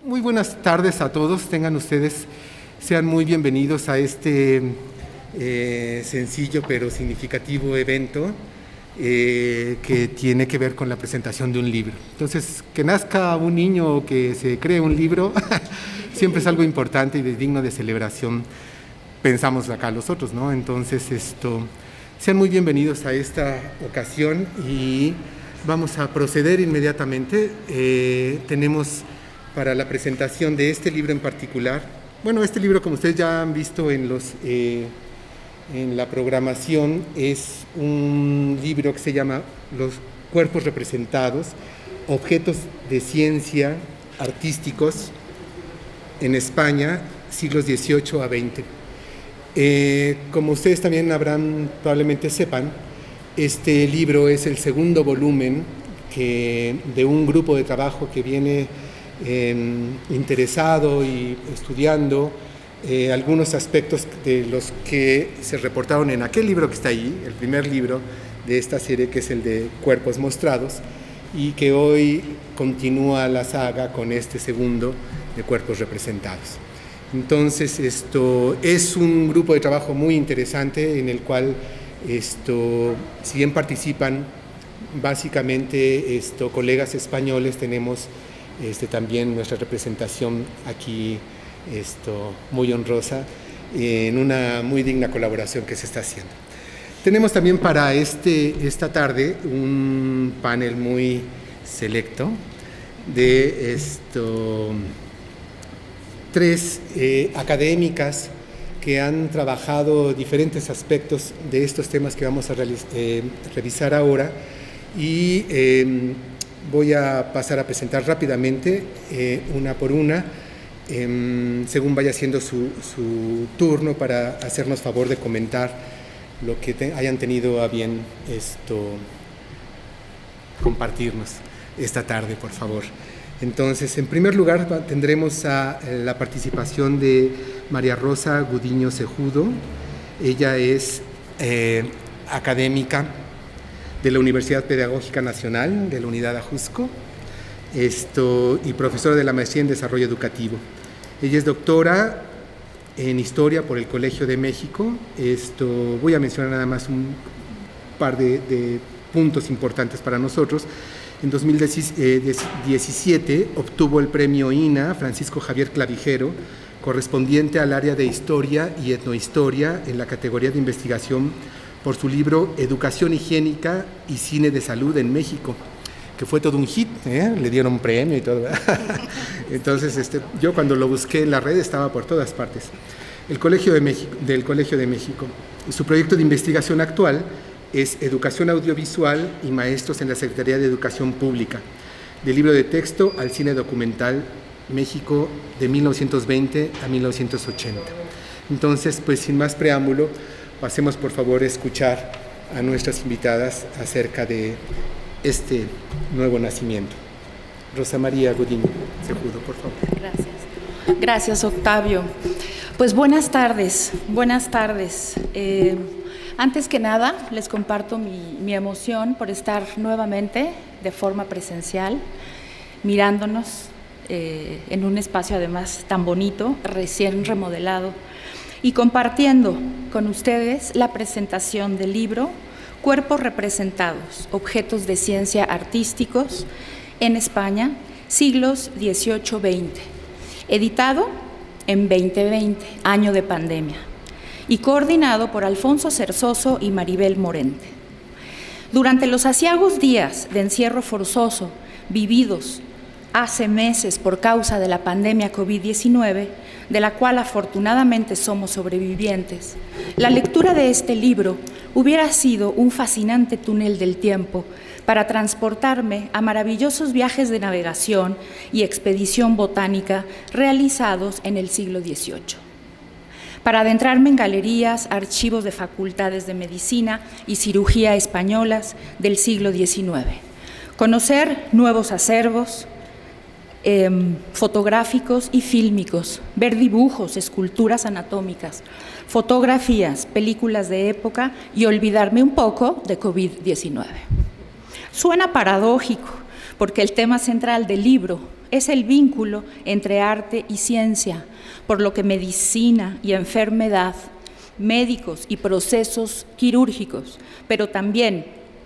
Muy buenas tardes a todos, tengan ustedes, sean muy bienvenidos a este sencillo pero significativo evento que tiene que ver con la presentación de un libro. Entonces, que nazca un niño o que se cree un libro siempre es algo importante y digno de celebración, pensamos acá los otros, ¿no? Entonces, sean muy bienvenidos a esta ocasión y vamos a proceder inmediatamente. Tenemos para la presentación de este libro en particular, bueno, este libro, como ustedes ya han visto en la programación, es un libro que se llama Los cuerpos representados, objetos de ciencia artísticos en España, siglos XVIII a XX. Como ustedes también probablemente sepan, este libro es el segundo volumen de un grupo de trabajo que viene interesado y estudiando algunos aspectos de los que se reportaron en aquel libro que está ahí, el primer libro de esta serie, que es el de Cuerpos Mostrados, y que hoy continúa la saga con este segundo de Cuerpos Representados. Entonces, esto es un grupo de trabajo muy interesante en el cual, si bien participan básicamente colegas españoles, tenemos también nuestra representación aquí muy honrosa en una muy digna colaboración que se está haciendo. Tenemos también para esta tarde un panel muy selecto de tres académicas que han trabajado diferentes aspectos de estos temas que vamos a revisar ahora, y voy a pasar a presentar rápidamente una por una, según vaya siendo su turno, para hacernos favor de comentar lo que hayan tenido a bien compartirnos esta tarde, por favor. Entonces, en primer lugar, tendremos la participación de María Rosa Gudiño Cejudo. Ella es académica de la Universidad Pedagógica Nacional de la Unidad Ajusco y profesora de la Maestría en Desarrollo Educativo. Ella es doctora en Historia por el Colegio de México. Voy a mencionar nada más un par de puntos importantes para nosotros. En 2017 obtuvo el premio INA Francisco Javier Clavijero, correspondiente al área de Historia y Etnohistoria en la categoría de investigación, por su libro Educación Higiénica y Cine de Salud en México, que fue todo un hit, le dieron un premio y todo. Entonces, yo cuando lo busqué en la red estaba por todas partes. Del Colegio de México. Su proyecto de investigación actual es Educación Audiovisual y Maestros en la Secretaría de Educación Pública, del libro de texto al cine documental México de 1920 a 1980. Entonces, pues sin más preámbulo, pasemos por favor a escuchar a nuestras invitadas acerca de este nuevo nacimiento. Rosa María Gudiño Cejudo, por favor. Gracias. Gracias, Octavio. Pues buenas tardes, buenas tardes. Antes que nada, les comparto mi emoción por estar nuevamente de forma presencial, mirándonos en un espacio además tan bonito, recién remodelado, y compartiendo con ustedes la presentación del libro Cuerpos Representados, Objetos de Ciencia Artísticos en España, siglos XVIII-XX, editado en 2020, año de pandemia, y coordinado por Alfonso Cerzoso y Maribel Morente. Durante los aciagos días de encierro forzoso vividos hace meses por causa de la pandemia COVID-19, de la cual afortunadamente somos sobrevivientes, la lectura de este libro hubiera sido un fascinante túnel del tiempo para transportarme a maravillosos viajes de navegación y expedición botánica realizados en el siglo XVIII. Para adentrarme en galerías, archivos de facultades de medicina y cirugía españolas del siglo XIX, conocer nuevos acervos fotográficos y fílmicos, ver dibujos, esculturas anatómicas, fotografías, películas de época y olvidarme un poco de COVID-19. Suena paradójico, porque el tema central del libro es el vínculo entre arte y ciencia, por lo que medicina y enfermedad, médicos y procesos quirúrgicos, pero también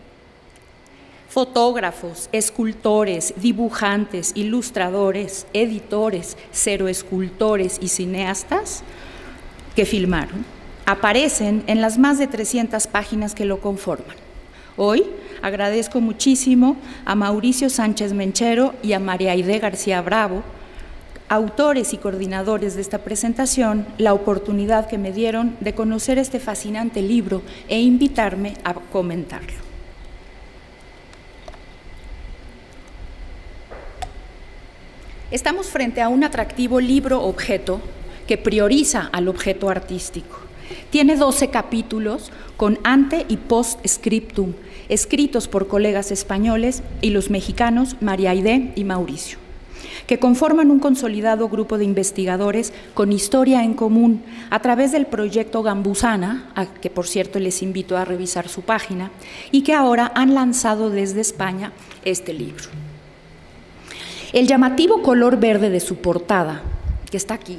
fotógrafos, escultores, dibujantes, ilustradores, editores, ceroescultores y cineastas que filmaron, aparecen en las más de 300 páginas que lo conforman. Hoy agradezco muchísimo a Mauricio Sánchez Menchero y a María Aide García Bravo, autores y coordinadores de esta presentación, la oportunidad que me dieron de conocer este fascinante libro e invitarme a comentarlo. Estamos frente a un atractivo libro-objeto que prioriza al objeto artístico. Tiene 12 capítulos con ante y post-scriptum, escritos por colegas españoles y los mexicanos María Aide y Mauricio, que conforman un consolidado grupo de investigadores con historia en común a través del proyecto Gambusana, a que por cierto les invito a revisar su página, y que ahora han lanzado desde España este libro. El llamativo color verde de su portada, que está aquí,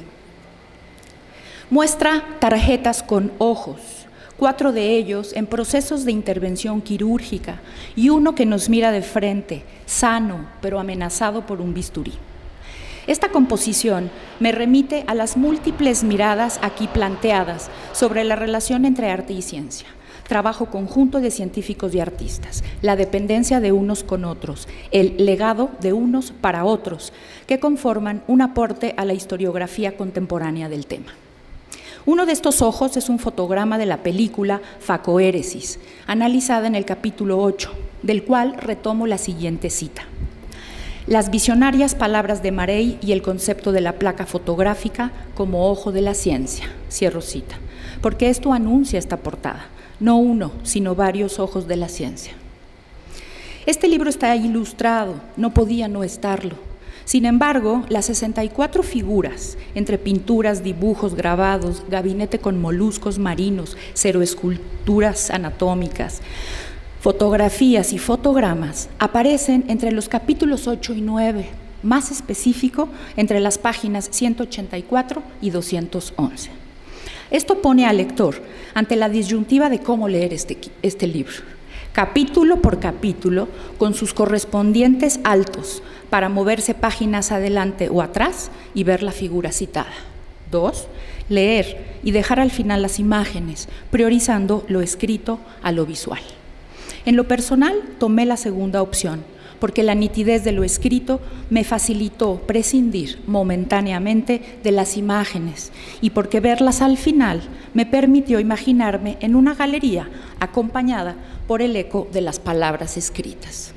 muestra tarjetas con ojos, 4 de ellos en procesos de intervención quirúrgica y uno que nos mira de frente, sano, pero amenazado por un bisturí. Esta composición me remite a las múltiples miradas aquí planteadas sobre la relación entre arte y ciencia, trabajo conjunto de científicos y artistas, la dependencia de unos con otros, el legado de unos para otros, que conforman un aporte a la historiografía contemporánea del tema. Uno de estos ojos es un fotograma de la película Facoéresis, analizada en el capítulo 8, del cual retomo la siguiente cita. Las visionarias palabras de Marey y el concepto de la placa fotográfica como ojo de la ciencia, cierro cita, porque esto anuncia esta portada, no uno, sino varios ojos de la ciencia. Este libro está ilustrado, no podía no estarlo. Sin embargo, las 64 figuras, entre pinturas, dibujos, grabados, gabinete con moluscos marinos, ceroesculturas anatómicas, fotografías y fotogramas, aparecen entre los capítulos 8 y 9, más específico, entre las páginas 184 y 211. Esto pone al lector ante la disyuntiva de cómo leer este libro, capítulo por capítulo, con sus correspondientes altos, para moverse páginas adelante o atrás y ver la figura citada. 2. Leer y dejar al final las imágenes, priorizando lo escrito a lo visual. En lo personal, tomé la segunda opción, porque la nitidez de lo escrito me facilitó prescindir momentáneamente de las imágenes y porque verlas al final me permitió imaginarme en una galería acompañada por el eco de las palabras escritas.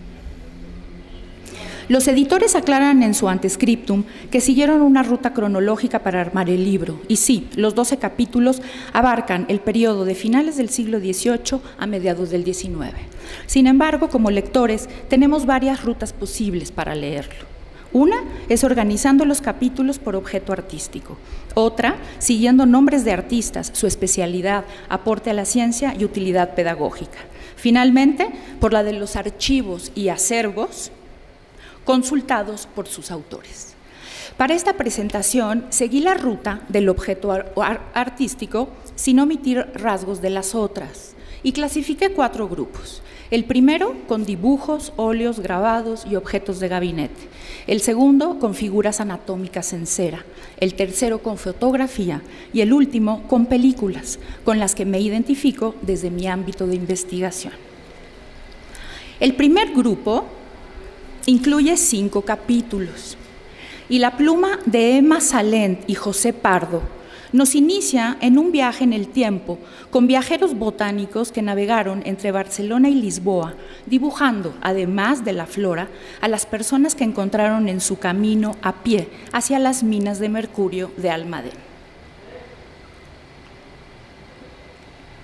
Los editores aclaran en su antescriptum que siguieron una ruta cronológica para armar el libro, y sí, los 12 capítulos abarcan el periodo de finales del siglo XVIII a mediados del XIX. Sin embargo, como lectores, tenemos varias rutas posibles para leerlo. Una es organizando los capítulos por objeto artístico. Otra, siguiendo nombres de artistas, su especialidad, aporte a la ciencia y utilidad pedagógica. Finalmente, por la de los archivos y acervos consultados por sus autores. Para esta presentación seguí la ruta del objeto artístico sin omitir rasgos de las otras y clasifiqué 4 grupos. El primero con dibujos, óleos, grabados y objetos de gabinete. El segundo con figuras anatómicas en cera. El tercero con fotografía y el último con películas, con las que me identifico desde mi ámbito de investigación. El primer grupo incluye 5 capítulos y la pluma de Emma Salent y José Pardo nos inicia en un viaje en el tiempo con viajeros botánicos que navegaron entre Barcelona y Lisboa, dibujando, además de la flora, a las personas que encontraron en su camino a pie hacia las minas de mercurio de Almadén.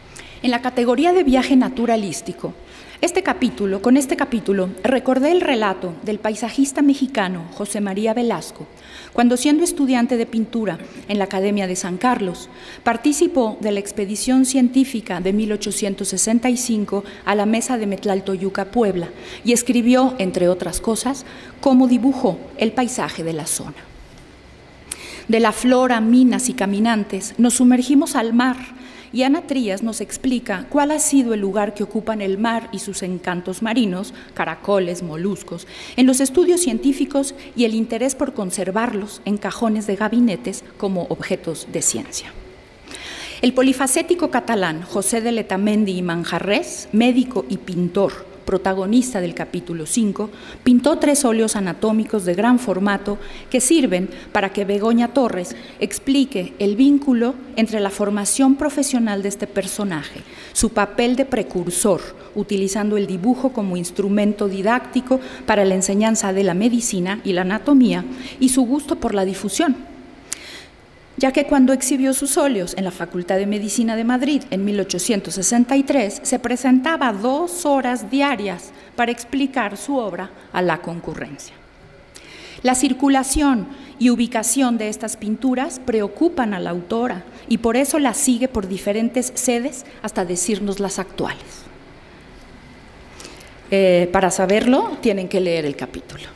En la categoría de viaje naturalístico, con este capítulo recordé el relato del paisajista mexicano José María Velasco, cuando siendo estudiante de pintura en la Academia de San Carlos, participó de la expedición científica de 1865 a la Mesa de Metlaltoyuca, Puebla, y escribió, entre otras cosas, cómo dibujó el paisaje de la zona. De la flora, minas y caminantes nos sumergimos al mar, y Ana Trías nos explica cuál ha sido el lugar que ocupan el mar y sus encantos marinos, caracoles, moluscos, en los estudios científicos y el interés por conservarlos en cajones de gabinetes como objetos de ciencia. El polifacético catalán José de Letamendi y Manjarrés, médico y pintor, protagonista del capítulo 5, pintó 3 óleos anatómicos de gran formato que sirven para que Begoña Torres explique el vínculo entre la formación profesional de este personaje, su papel de precursor, utilizando el dibujo como instrumento didáctico para la enseñanza de la medicina y la anatomía, y su gusto por la difusión, ya que cuando exhibió sus óleos en la Facultad de Medicina de Madrid en 1863, se presentaba 2 horas diarias para explicar su obra a la concurrencia. La circulación y ubicación de estas pinturas preocupan a la autora y por eso las sigue por diferentes sedes hasta decirnos las actuales. Para saberlo, tienen que leer el capítulo.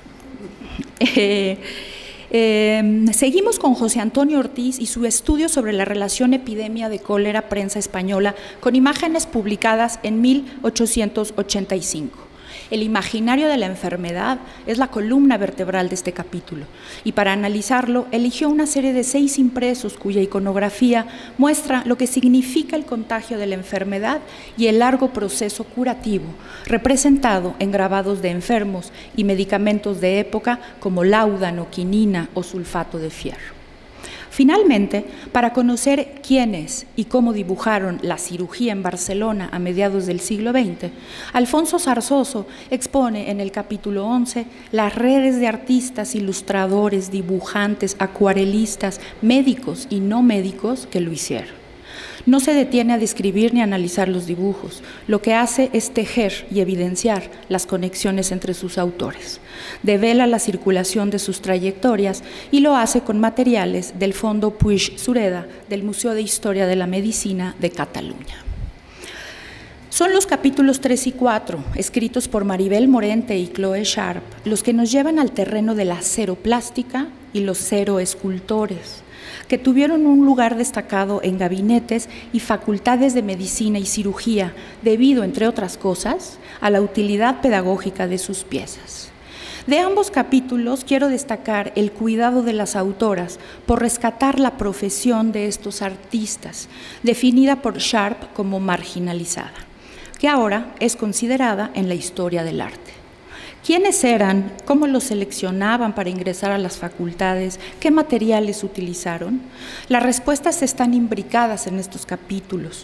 Seguimos con José Antonio Ortiz y su estudio sobre la relación epidemia de cólera-prensa española con imágenes publicadas en 1885. El imaginario de la enfermedad es la columna vertebral de este capítulo y para analizarlo eligió una serie de 6 impresos cuya iconografía muestra lo que significa el contagio de la enfermedad y el largo proceso curativo, representado en grabados de enfermos y medicamentos de época como láudano, quinina o sulfato de fierro. Finalmente, para conocer quiénes y cómo dibujaron la cirugía en Barcelona a mediados del siglo XX, Alfonso Zarzoso expone en el capítulo 11 las redes de artistas, ilustradores, dibujantes, acuarelistas, médicos y no médicos que lo hicieron. No se detiene a describir ni a analizar los dibujos, lo que hace es tejer y evidenciar las conexiones entre sus autores. Devela la circulación de sus trayectorias y lo hace con materiales del Fondo Puig-Sureda del Museo de Historia de la Medicina de Cataluña. Son los capítulos 3 y 4, escritos por Maribel Morente y Chloe Sharp, los que nos llevan al terreno de la ceroplástica y los ceroescultores, que tuvieron un lugar destacado en gabinetes y facultades de medicina y cirugía, debido, entre otras cosas, a la utilidad pedagógica de sus piezas. De ambos capítulos quiero destacar el cuidado de las autoras por rescatar la profesión de estos artistas, definida por Sharp como marginalizada, que ahora es considerada en la historia del arte. ¿Quiénes eran? ¿Cómo los seleccionaban para ingresar a las facultades? ¿Qué materiales utilizaron? Las respuestas están imbricadas en estos capítulos,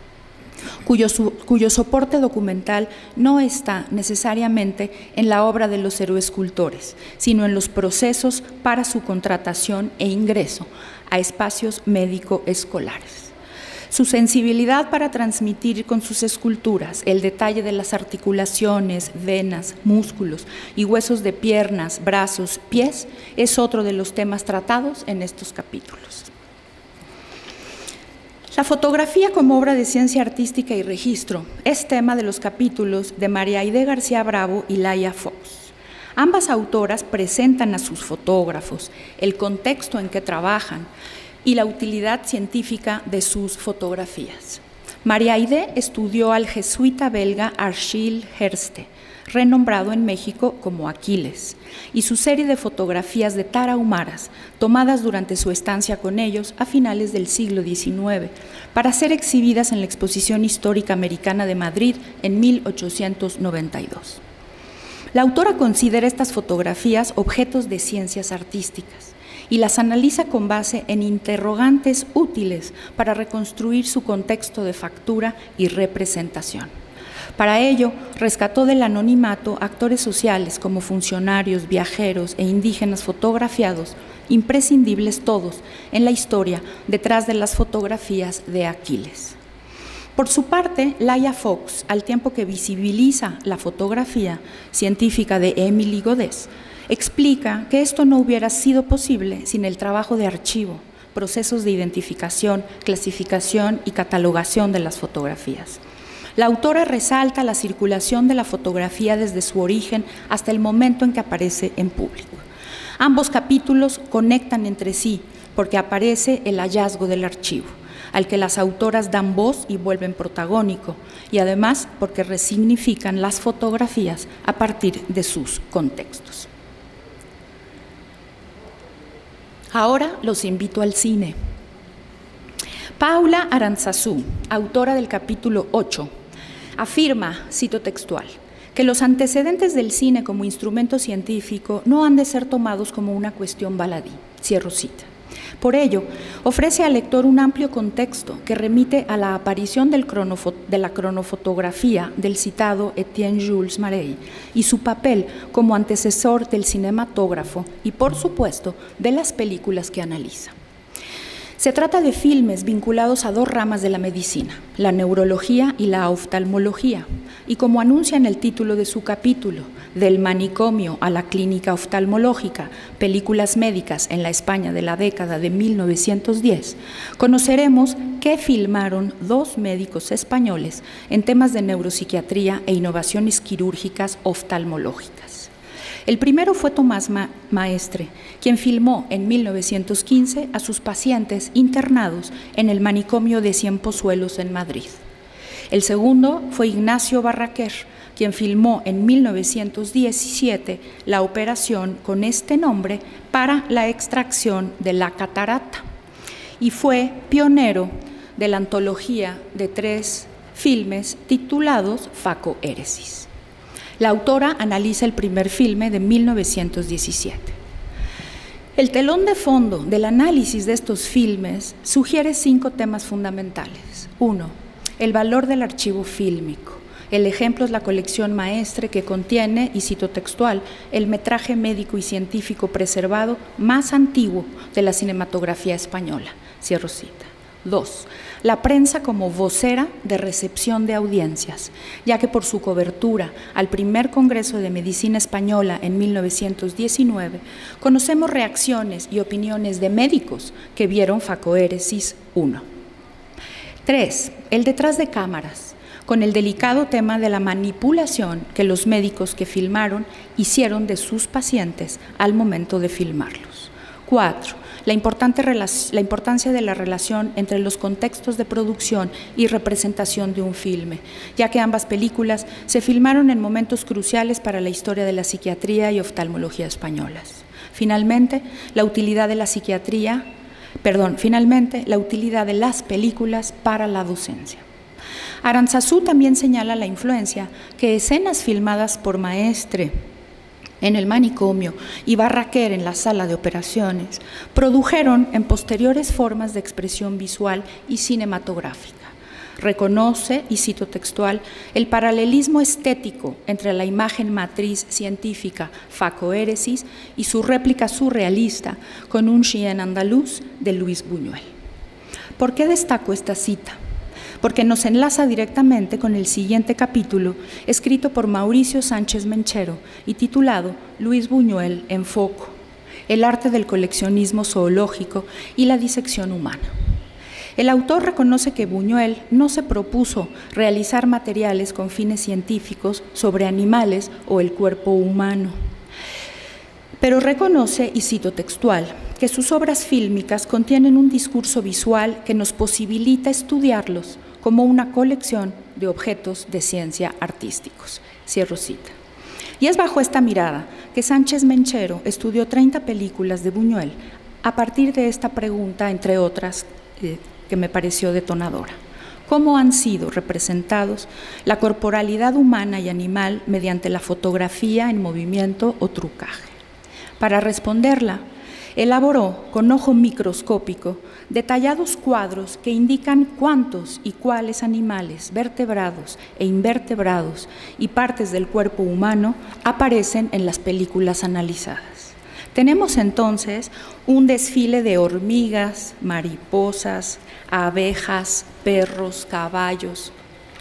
cuyo soporte documental no está necesariamente en la obra de los ceroescultores, sino en los procesos para su contratación e ingreso a espacios médico-escolares. Su sensibilidad para transmitir con sus esculturas el detalle de las articulaciones, venas, músculos y huesos de piernas, brazos, pies es otro de los temas tratados en estos capítulos. La fotografía como obra de ciencia artística y registro es tema de los capítulos de María Aide García Bravo y Laia Fox. Ambas autoras presentan a sus fotógrafos, el contexto en que trabajan, y la utilidad científica de sus fotografías. María Aide estudió al jesuita belga Achille Herste, renombrado en México como Aquiles, y su serie de fotografías de tarahumaras, tomadas durante su estancia con ellos a finales del siglo XIX, para ser exhibidas en la Exposición Histórica Americana de Madrid en 1892. La autora considera estas fotografías objetos de ciencias artísticas y las analiza con base en interrogantes útiles para reconstruir su contexto de factura y representación. Para ello, rescató del anonimato actores sociales como funcionarios, viajeros e indígenas fotografiados, imprescindibles todos en la historia detrás de las fotografías de Aquiles. Por su parte, Laia Fox, al tiempo que visibiliza la fotografía científica de Émile Godest, explica que esto no hubiera sido posible sin el trabajo de archivo, procesos de identificación, clasificación y catalogación de las fotografías. La autora resalta la circulación de la fotografía desde su origen hasta el momento en que aparece en público. Ambos capítulos conectan entre sí porque aparece el hallazgo del archivo, al que las autoras dan voz y vuelven protagónico, y además porque resignifican las fotografías a partir de sus contextos. Ahora los invito al cine. Paula Aranzazú, autora del capítulo 8, afirma, cito textual, que los antecedentes del cine como instrumento científico no han de ser tomados como una cuestión baladí. Cierro cita. Por ello, ofrece al lector un amplio contexto que remite a la aparición de la cronofotografía del citado Etienne Jules Marey y su papel como antecesor del cinematógrafo y, por supuesto, de las películas que analiza. Se trata de filmes vinculados a dos ramas de la medicina, la neurología y la oftalmología, y como anuncia en el título de su capítulo, Del manicomio a la clínica oftalmológica, películas médicas en la España de la década de 1910, conoceremos qué filmaron dos médicos españoles en temas de neuropsiquiatría e innovaciones quirúrgicas oftalmológicas. El primero fue Tomás Maestre, quien filmó en 1915 a sus pacientes internados en el manicomio de Ciempozuelos en Madrid. El segundo fue Ignacio Barraquer, quien filmó en 1917 la operación con este nombre para la extracción de la catarata y fue pionero de la antología de 3 filmes titulados Facoéresis. La autora analiza el primer filme de 1917. El telón de fondo del análisis de estos filmes sugiere 5 temas fundamentales. 1. El valor del archivo fílmico. El ejemplo es la colección Maestre, que contiene, y cito textual, el metraje médico y científico preservado más antiguo de la cinematografía española. Cierro cita. 2. La prensa como vocera de recepción de audiencias, ya que por su cobertura al primer Congreso de Medicina Española en 1919, conocemos reacciones y opiniones de médicos que vieron Facoéresis 1. 3. El detrás de cámaras, con el delicado tema de la manipulación que los médicos que filmaron hicieron de sus pacientes al momento de filmarlos. 4. La importancia de la relación entre los contextos de producción y representación de un filme, ya que ambas películas se filmaron en momentos cruciales para la historia de la psiquiatría y oftalmología españolas. Finalmente, la utilidad de las películas para la docencia. Aranzazú también señala la influencia que escenas filmadas por Maestre en el manicomio y Barraquer en la sala de operaciones produjeron en posteriores formas de expresión visual y cinematográfica. Reconoce, y cito textual, el paralelismo estético entre la imagen matriz científica Facoéresis y su réplica surrealista con un chien andaluz de Luis Buñuel. ¿Por qué destaco esta cita? Porque nos enlaza directamente con el siguiente capítulo, escrito por Mauricio Sánchez Menchero y titulado Luis Buñuel en foco, el arte del coleccionismo zoológico y la disección humana. El autor reconoce que Buñuel no se propuso realizar materiales con fines científicos sobre animales o el cuerpo humano, pero reconoce, y cito textual, que sus obras fílmicas contienen un discurso visual que nos posibilita estudiarlos como una colección de objetos de ciencia artísticos. Cierro cita. Y es bajo esta mirada que Sánchez Menchero estudió 30 películas de Buñuel a partir de esta pregunta, entre otras, que me pareció detonadora. ¿Cómo han sido representados la corporalidad humana y animal mediante la fotografía en movimiento o trucaje? Para responderla, elaboró con ojo microscópico detallados cuadros que indican cuántos y cuáles animales vertebrados e invertebrados y partes del cuerpo humano aparecen en las películas analizadas. Tenemos entonces un desfile de hormigas, mariposas, abejas, perros, caballos,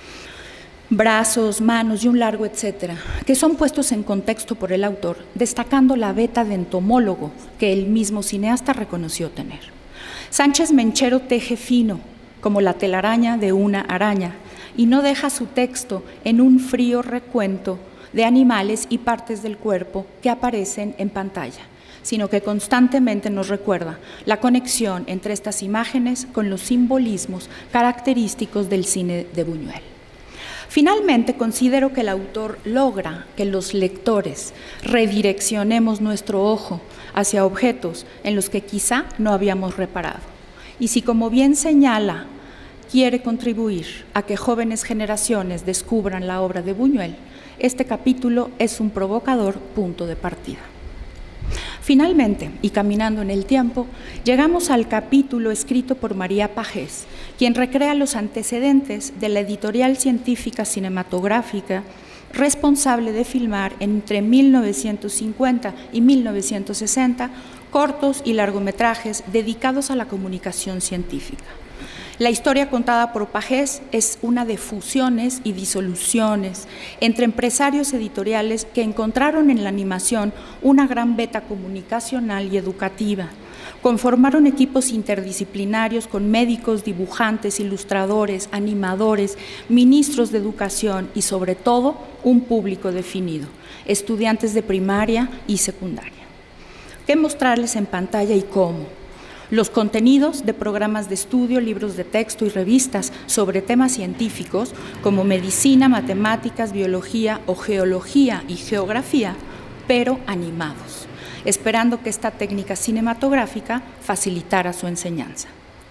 brazos, manos y un largo etcétera, que son puestos en contexto por el autor, destacando la veta de entomólogo que el mismo cineasta reconoció tener. Sánchez Menchero teje fino, como la telaraña de una araña, y no deja su texto en un frío recuento de animales y partes del cuerpo que aparecen en pantalla, sino que constantemente nos recuerda la conexión entre estas imágenes con los simbolismos característicos del cine de Buñuel. Finalmente, considero que el autor logra que los lectores redireccionemos nuestro ojo hacia objetos en los que quizá no habíamos reparado. Y si, como bien señala, quiere contribuir a que jóvenes generaciones descubran la obra de Buñuel, este capítulo es un provocador punto de partida. Finalmente, y caminando en el tiempo, llegamos al capítulo escrito por María Pagés, quien recrea los antecedentes de la editorial científica cinematográfica responsable de filmar entre 1950 y 1960 cortos y largometrajes dedicados a la comunicación científica. La historia contada por Pagés es una de fusiones y disoluciones entre empresarios editoriales que encontraron en la animación una gran beta comunicacional y educativa. Conformaron equipos interdisciplinarios con médicos, dibujantes, ilustradores, animadores, ministros de educación y, sobre todo, un público definido, estudiantes de primaria y secundaria. ¿Qué mostrarles en pantalla y cómo? Los contenidos de programas de estudio, libros de texto y revistas sobre temas científicos como medicina, matemáticas, biología o geología y geografía, pero animados, esperando que esta técnica cinematográfica facilitara su enseñanza.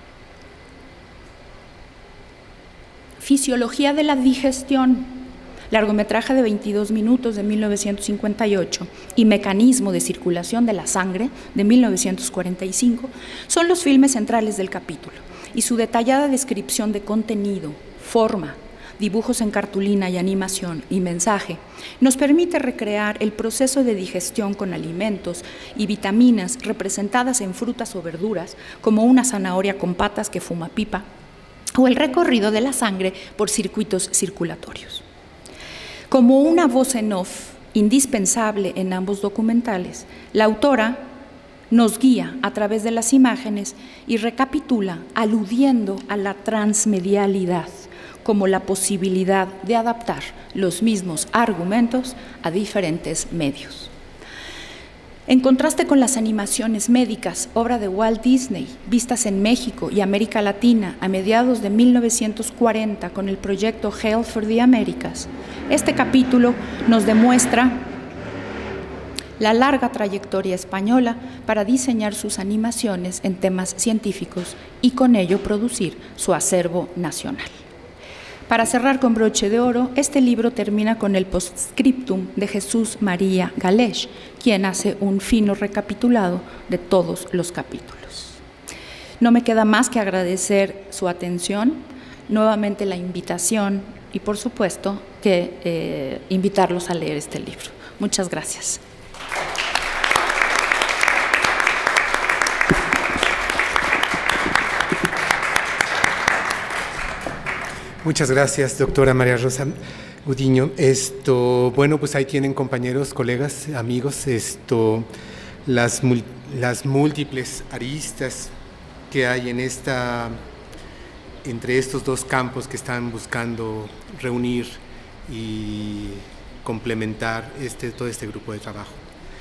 Fisiología de la digestión, largometraje de 22 minutos de 1958 y Mecanismo de circulación de la sangre de 1945 son los filmes centrales del capítulo, y su detallada descripción de contenido, forma, dibujos en cartulina y animación y mensaje nos permite recrear el proceso de digestión con alimentos y vitaminas representadas en frutas o verduras, como una zanahoria con patas que fuma pipa, o el recorrido de la sangre por circuitos circulatorios. Como una voz en off indispensable en ambos documentales, la autora nos guía a través de las imágenes y recapitula aludiendo a la transmedialidad como la posibilidad de adaptar los mismos argumentos a diferentes medios. En contraste con las animaciones médicas, obra de Walt Disney, vistas en México y América Latina a mediados de 1940 con el proyecto Hail for the Americas, este capítulo nos demuestra la larga trayectoria española para diseñar sus animaciones en temas científicos y con ello producir su acervo nacional. Para cerrar con broche de oro, este libro termina con el postscriptum de Jesús María Galeix, quien hace un fino recapitulado de todos los capítulos. No me queda más que agradecer su atención, nuevamente la invitación y, por supuesto, que invitarlos a leer este libro. Muchas gracias. Muchas gracias, doctora María Rosa Gudiño. Bueno, pues ahí tienen compañeros, colegas, amigos, las múltiples aristas que hay entre estos dos campos que están buscando reunir y complementar todo este grupo de trabajo.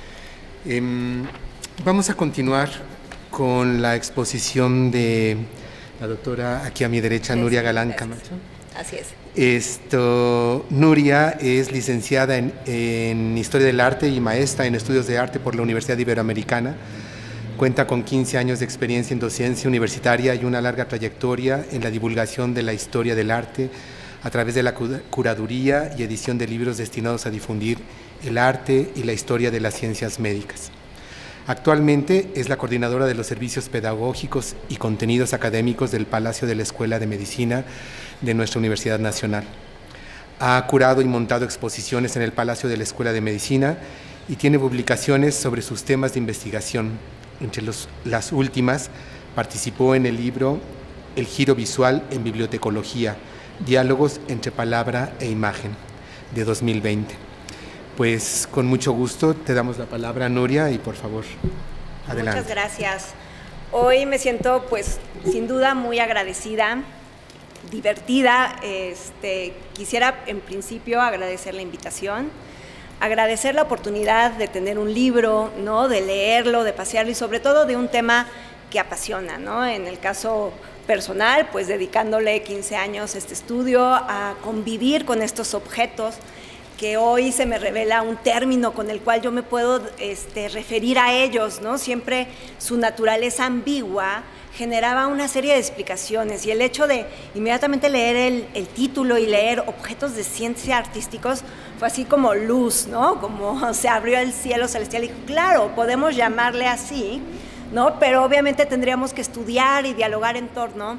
Vamos a continuar con la exposición de la doctora, aquí a mi derecha, Nuria Galán Camacho. Así es. Nuria es licenciada en Historia del Arte y maestra en Estudios de Arte por la Universidad Iberoamericana. Cuenta con 15 años de experiencia en docencia universitaria y una larga trayectoria en la divulgación de la historia del arte a través de la curaduría y edición de libros destinados a difundir el arte y la historia de las ciencias médicas. Actualmente es la coordinadora de los servicios pedagógicos y contenidos académicos del Palacio de la Escuela de Medicina de nuestra Universidad Nacional. Ha curado y montado exposiciones en el Palacio de la Escuela de Medicina y tiene publicaciones sobre sus temas de investigación. Entre las últimas, participó en el libro El giro visual en bibliotecología, diálogos entre palabra e imagen, de 2020. Pues con mucho gusto te damos la palabra, Nuria, y por favor, adelante. Muchas gracias. Hoy me siento, pues, sin duda muy agradecida, divertida. Quisiera, en principio, agradecer la invitación, agradecer la oportunidad de tener un libro, ¿no?, de leerlo, de pasearlo y sobre todo de un tema que apasiona, ¿no? En el caso personal, pues dedicándole 15 años a este estudio, a convivir con estos objetos, que hoy se me revela un término con el cual yo me puedo referir a ellos, ¿no? Siempre su naturaleza ambigua generaba una serie de explicaciones, y el hecho de inmediatamente leer el título y leer objetos de ciencia artísticos fue así como luz, ¿no? Como se abrió el cielo celestial y claro, podemos llamarle así, ¿no? Pero obviamente tendríamos que estudiar y dialogar en torno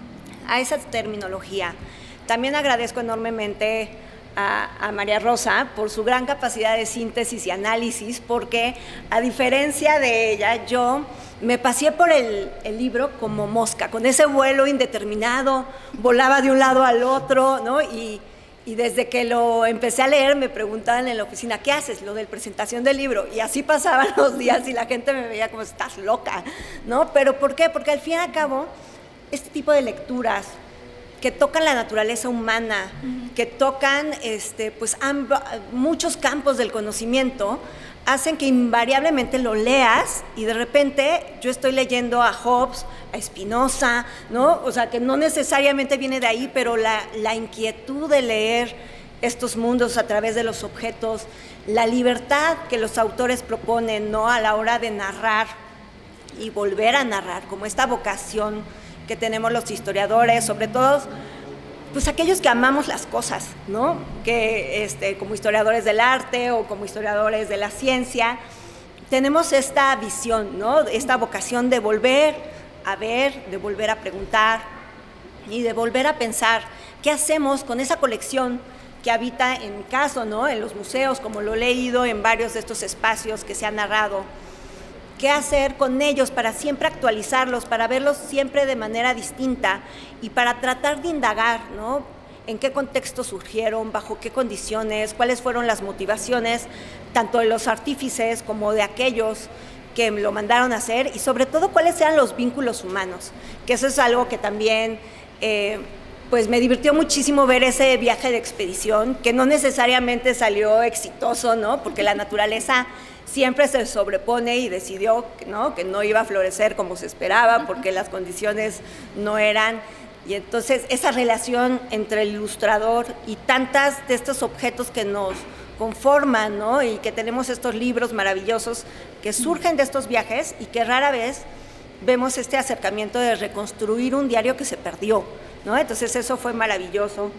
a esa terminología. También agradezco enormemente a María Rosa por su gran capacidad de síntesis y análisis, porque a diferencia de ella, yo me paseé por el libro como mosca, con ese vuelo indeterminado, volaba de un lado al otro, ¿no? Y desde que lo empecé a leer me preguntaban en la oficina, ¿qué haces? Lo de la presentación del libro. Y así pasaban los días y la gente me veía como, estás loca, ¿no? ¿Pero por qué? Porque al fin y al cabo, este tipo de lecturas que tocan la naturaleza humana, que tocan pues, muchos campos del conocimiento, hacen que invariablemente lo leas y de repente yo estoy leyendo a Hobbes, a Spinoza, ¿no? O sea, que no necesariamente viene de ahí, pero la inquietud de leer estos mundos a través de los objetos, la libertad que los autores proponen, ¿no?, a la hora de narrar y volver a narrar, como esta vocación que tenemos los historiadores, sobre todo pues aquellos que amamos las cosas, ¿no? Que como historiadores del arte o como historiadores de la ciencia, tenemos esta visión, ¿no?, esta vocación de volver a ver, de volver a preguntar y de volver a pensar qué hacemos con esa colección que habita, en mi caso, ¿no?, en los museos, como lo he leído en varios de estos espacios que se han narrado. ¿Qué hacer con ellos para siempre actualizarlos, para verlos siempre de manera distinta y para tratar de indagar, ¿no?, en qué contexto surgieron, bajo qué condiciones, cuáles fueron las motivaciones, tanto de los artífices como de aquellos que lo mandaron a hacer, y sobre todo cuáles eran los vínculos humanos, que eso es algo que también pues me divirtió muchísimo ver ese viaje de expedición, que no necesariamente salió exitoso, ¿no?, porque la naturaleza siempre se sobrepone y decidió, ¿no?, que no iba a florecer como se esperaba porque las condiciones no eran. Y entonces esa relación entre el ilustrador y tantas de estos objetos que nos conforman, ¿no?, y que tenemos estos libros maravillosos que surgen de estos viajes y que rara vez vemos este acercamiento de reconstruir un diario que se perdió, ¿no? Entonces eso fue maravilloso.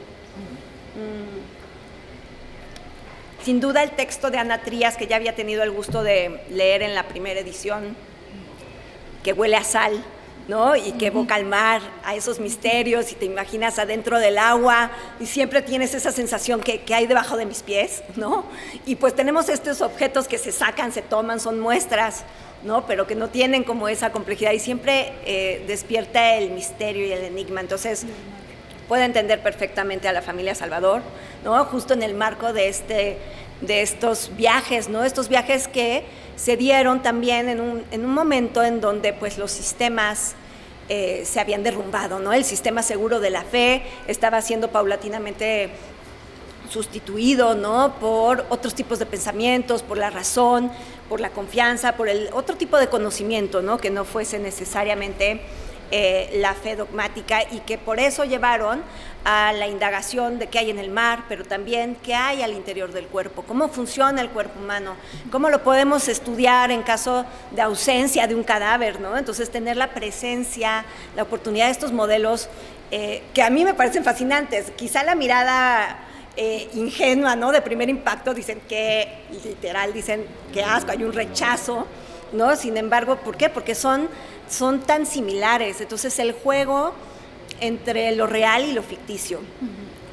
Sin duda el texto de Ana Trías, que ya había tenido el gusto de leer en la primera edición, que huele a sal, ¿no?, y que evoca al mar, a esos misterios, y te imaginas adentro del agua, y siempre tienes esa sensación que hay debajo de mis pies, ¿no? Y pues tenemos estos objetos que se sacan, se toman, son muestras, ¿no?, pero que no tienen como esa complejidad, y siempre despierta el misterio y el enigma. Entonces puedo entender perfectamente a la familia Salvador, ¿no?, justo en el marco de estos viajes, ¿no?, estos viajes que se dieron también en un momento en donde pues los sistemas se habían derrumbado, ¿no? El sistema seguro de la fe estaba siendo paulatinamente sustituido, ¿no?, por otros tipos de pensamientos, por la razón, por la confianza, por el otro tipo de conocimiento, ¿no?, que no fuese necesariamente la fe dogmática, y que por eso llevaron a la indagación de qué hay en el mar, pero también qué hay al interior del cuerpo, cómo funciona el cuerpo humano, cómo lo podemos estudiar en caso de ausencia de un cadáver, ¿no? Entonces tener la presencia, la oportunidad de estos modelos que a mí me parecen fascinantes. Quizá la mirada ingenua, ¿no?, de primer impacto, dicen que, literal, dicen que asco, hay un rechazo, ¿no? Sin embargo, ¿por qué? Porque son tan similares. Entonces el juego entre lo real y lo ficticio,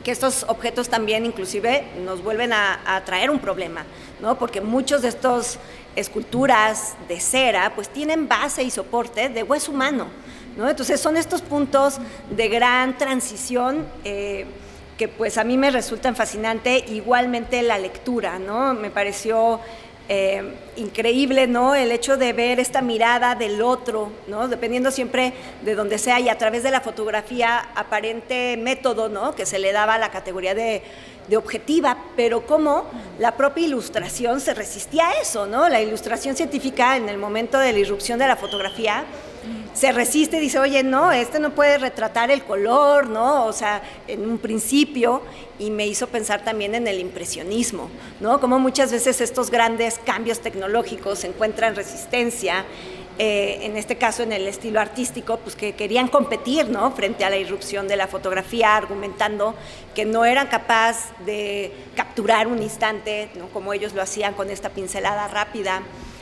que estos objetos también inclusive nos vuelven a traer un problema, ¿no? Porque muchos de estos esculturas de cera pues tienen base y soporte de hueso humano, ¿no? Entonces son estos puntos de gran transición que pues a mí me resultan fascinante, igualmente la lectura, ¿no? Me pareció increíble, ¿no? El hecho de ver esta mirada del otro, ¿no? Dependiendo siempre de donde sea y a través de la fotografía, aparente método, ¿no? Que se le daba a la categoría de objetiva, pero cómo la propia ilustración se resistía a eso, ¿no? La ilustración científica en el momento de la irrupción de la fotografía se resiste y dice, oye, no, no puede retratar el color, ¿no? O sea, en un principio, y me hizo pensar también en el impresionismo, ¿no? Como muchas veces estos grandes cambios tecnológicos encuentran resistencia, en este caso en el estilo artístico, pues que querían competir, ¿no? Frente a la irrupción de la fotografía, argumentando que no eran capaces de capturar un instante, ¿no? Como ellos lo hacían con esta pincelada rápida.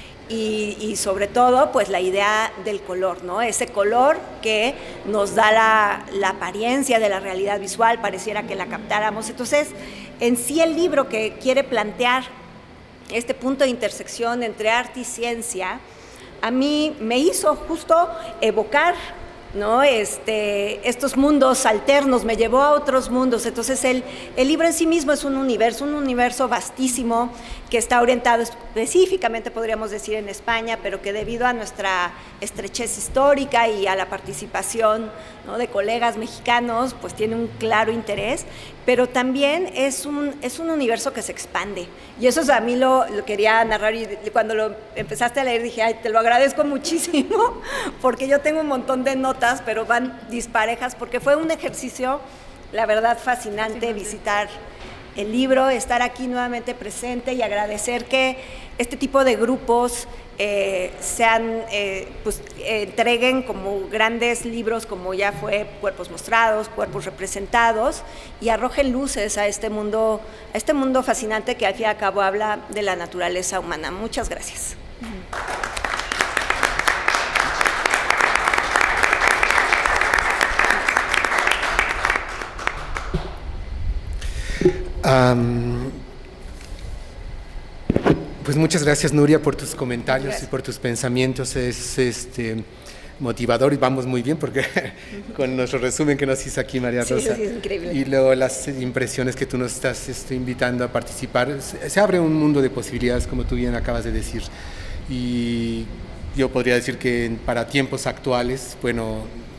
Y sobre todo, pues la idea del color, ¿no? Ese color que nos da la apariencia de la realidad visual, pareciera que la captáramos. Entonces, en sí el libro que quiere plantear este punto de intersección entre arte y ciencia, a mí me hizo justo evocar, ¿no? Estos mundos alternos, me llevó a otros mundos. Entonces el libro en sí mismo es un universo vastísimo que está orientado específicamente, podríamos decir, en España, pero que debido a nuestra estrechez histórica y a la participación, ¿no? de colegas mexicanos, pues tiene un claro interés, pero también es un universo que se expande. Y eso a mí lo quería narrar, y cuando lo empezaste a leer dije, ay, te lo agradezco muchísimo, porque yo tengo un montón de notas, pero van disparejas, porque fue un ejercicio, la verdad, fascinante visitar el libro, estar aquí nuevamente presente y agradecer que este tipo de grupos entreguen como grandes libros, como ya fue Cuerpos Mostrados, Cuerpos Representados, y arrojen luces a este mundo fascinante que al fin y al cabo habla de la naturaleza humana. Muchas gracias. Pues muchas gracias, Nuria, por tus comentarios y por tus pensamientos. Es motivador y vamos muy bien porque con nuestro resumen que nos hizo aquí María Rosa, sí, es increíble. Y luego las impresiones que tú nos estás invitando a participar, se abre un mundo de posibilidades, como tú bien acabas de decir, y yo podría decir que para tiempos actuales, bueno,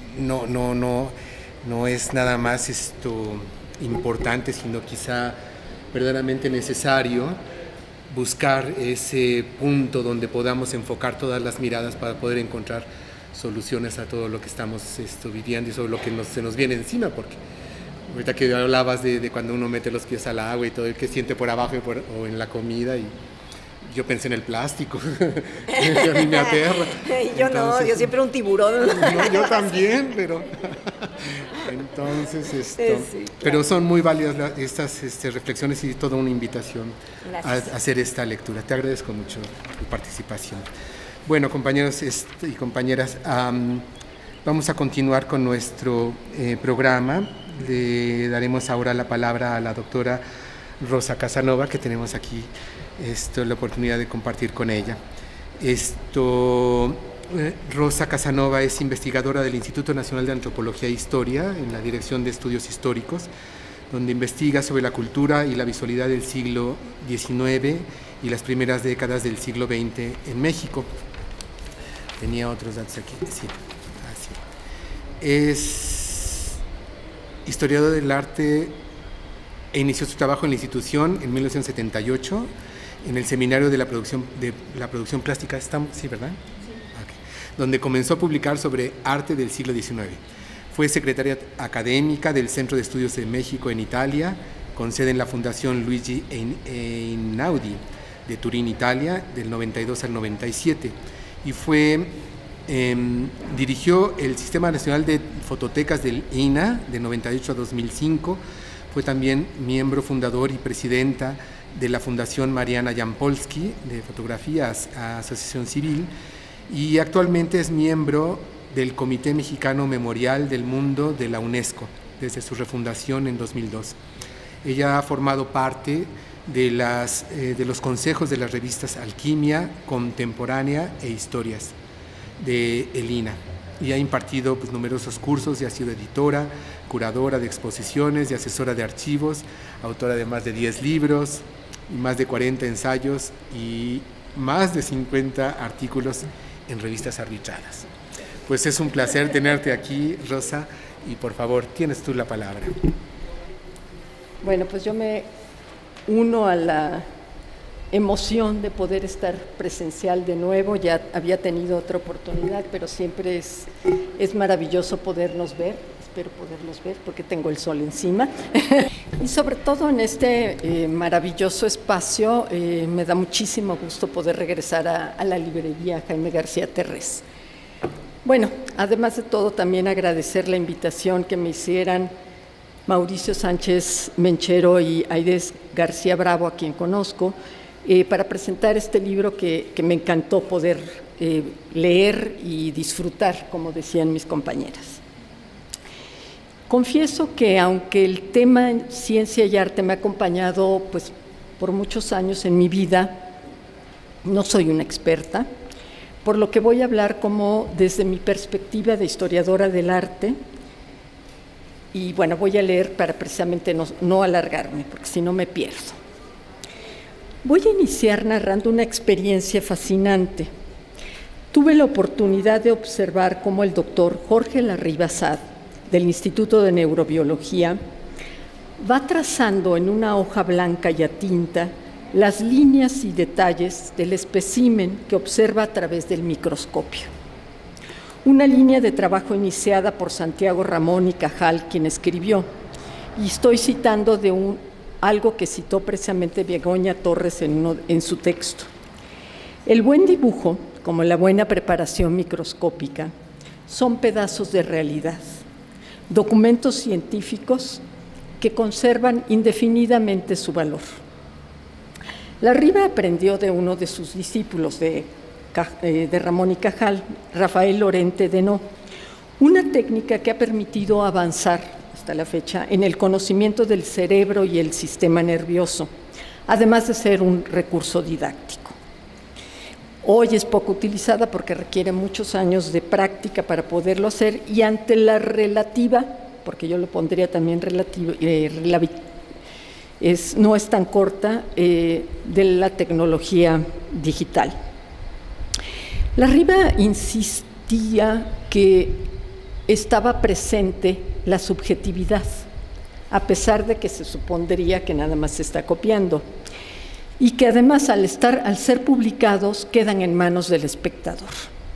no es nada más importante, sino quizá verdaderamente necesario buscar ese punto donde podamos enfocar todas las miradas para poder encontrar soluciones a todo lo que estamos viviendo y sobre lo que se nos viene encima, porque ahorita que hablabas de cuando uno mete los pies al agua y todo el que siente por abajo o en la comida, y yo pensé en el plástico, a mí me aterra. Yo no, yo siempre un tiburón. Yo también, pero entonces sí, claro. Pero son muy válidas estas reflexiones y toda una invitación a hacer esta lectura. Te agradezco mucho tu participación. Bueno, compañeros y compañeras, vamos a continuar con nuestro programa. Le daremos ahora la palabra a la doctora Rosa Casanova, que tenemos aquí la oportunidad de compartir con ella. Rosa Casanova es investigadora del Instituto Nacional de Antropología e Historia en la Dirección de Estudios Históricos, donde investiga sobre la cultura y la visualidad del siglo XIX y las primeras décadas del siglo XX en México. Tenía otros datos aquí. Sí, así. Es historiador del arte e inició su trabajo en la institución en 1978 en el Seminario de la Producción Plástica, ¿sí, verdad? Sí. Okay. Donde comenzó a publicar sobre arte del siglo XIX. Fue secretaria académica del Centro de Estudios de México en Italia, con sede en la Fundación Luigi Einaudi de Turín, Italia, del 92 al 97. Y dirigió el Sistema Nacional de Fototecas del INAH de 98 a 2005. Fue también miembro fundador y presidenta de la Fundación Mariana Jampolsky de Fotografía, Asociación Civil, y actualmente es miembro del Comité Mexicano Memorial del Mundo de la UNESCO, desde su refundación en 2002. Ella ha formado parte de los consejos de las revistas Alquimia, Contemporánea e Historias de ELINA, y ha impartido pues, numerosos cursos y ha sido editora, curadora de exposiciones y asesora de archivos, autora de más de 10 libros y más de 40 ensayos y más de 50 artículos en revistas arbitradas. Pues es un placer tenerte aquí, Rosa, y por favor, tienes tú la palabra. Bueno, pues yo me uno a la emoción de poder estar presencial de nuevo. Ya había tenido otra oportunidad, pero siempre es maravilloso podernos ver. Espero poderlos ver porque tengo el sol encima. Y sobre todo en este maravilloso espacio, me da muchísimo gusto poder regresar a la librería Jaime García Terrés. Bueno, además de todo, también agradecer la invitación que me hicieran Mauricio Sánchez Menchero y Aides García Bravo, a quien conozco, para presentar este libro que me encantó poder leer y disfrutar, como decían mis compañeras. Confieso que aunque el tema ciencia y arte me ha acompañado pues, por muchos años en mi vida, no soy una experta, por lo que voy a hablar como desde mi perspectiva de historiadora del arte. Y bueno, voy a leer para precisamente no alargarme, porque si no me pierdo. Voy a iniciar narrando una experiencia fascinante. Tuve la oportunidad de observar cómo el doctor Jorge Larriba Sad, del Instituto de Neurobiología, va trazando en una hoja blanca y a tinta las líneas y detalles del espécimen que observa a través del microscopio. Una línea de trabajo iniciada por Santiago Ramón y Cajal, quien escribió, y estoy citando de algo que citó precisamente Begoña Torres en su texto. El buen dibujo, como la buena preparación microscópica, son pedazos de realidad, documentos científicos que conservan indefinidamente su valor. Larriba aprendió de uno de sus discípulos de Ramón y Cajal, Rafael Lorente Denó, una técnica que ha permitido avanzar hasta la fecha en el conocimiento del cerebro y el sistema nervioso, además de ser un recurso didáctico. Hoy es poco utilizada porque requiere muchos años de práctica para poderlo hacer y ante la relativa, porque yo lo pondría también no es tan corta, de la tecnología digital. Larriba insistía que estaba presente la subjetividad, a pesar de que se supondría que nada más se está copiando, y que además al ser publicados quedan en manos del espectador.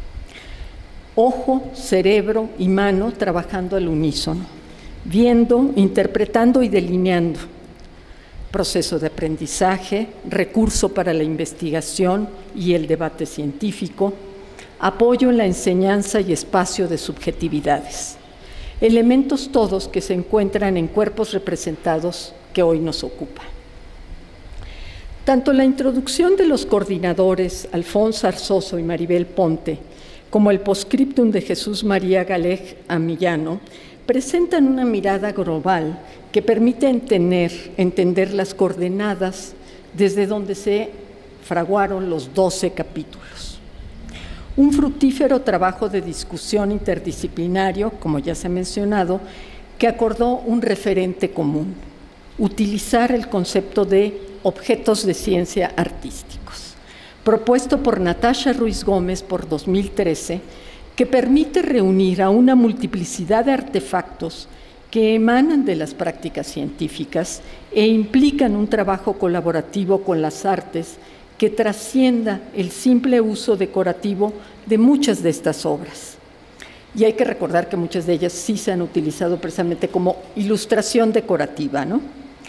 Ojo, cerebro y mano trabajando al unísono, viendo, interpretando y delineando. Proceso de aprendizaje, recurso para la investigación y el debate científico, apoyo en la enseñanza y espacio de subjetividades. Elementos todos que se encuentran en cuerpos representados que hoy nos ocupan. Tanto la introducción de los coordinadores Alfonso Arzoso y Maribel Ponte, como el postscriptum de Jesús María Galeg a Millano, presentan una mirada global que permite entender las coordenadas desde donde se fraguaron los 12 capítulos. Un fructífero trabajo de discusión interdisciplinario, como ya se ha mencionado, que acordó un referente común: utilizar el concepto de objetos de ciencia artísticos, propuesto por Natasha Ruiz Gómez por 2013, que permite reunir a una multiplicidad de artefactos que emanan de las prácticas científicas e implican un trabajo colaborativo con las artes que trascienda el simple uso decorativo de muchas de estas obras. Y hay que recordar que muchas de ellas sí se han utilizado precisamente como ilustración decorativa, ¿no?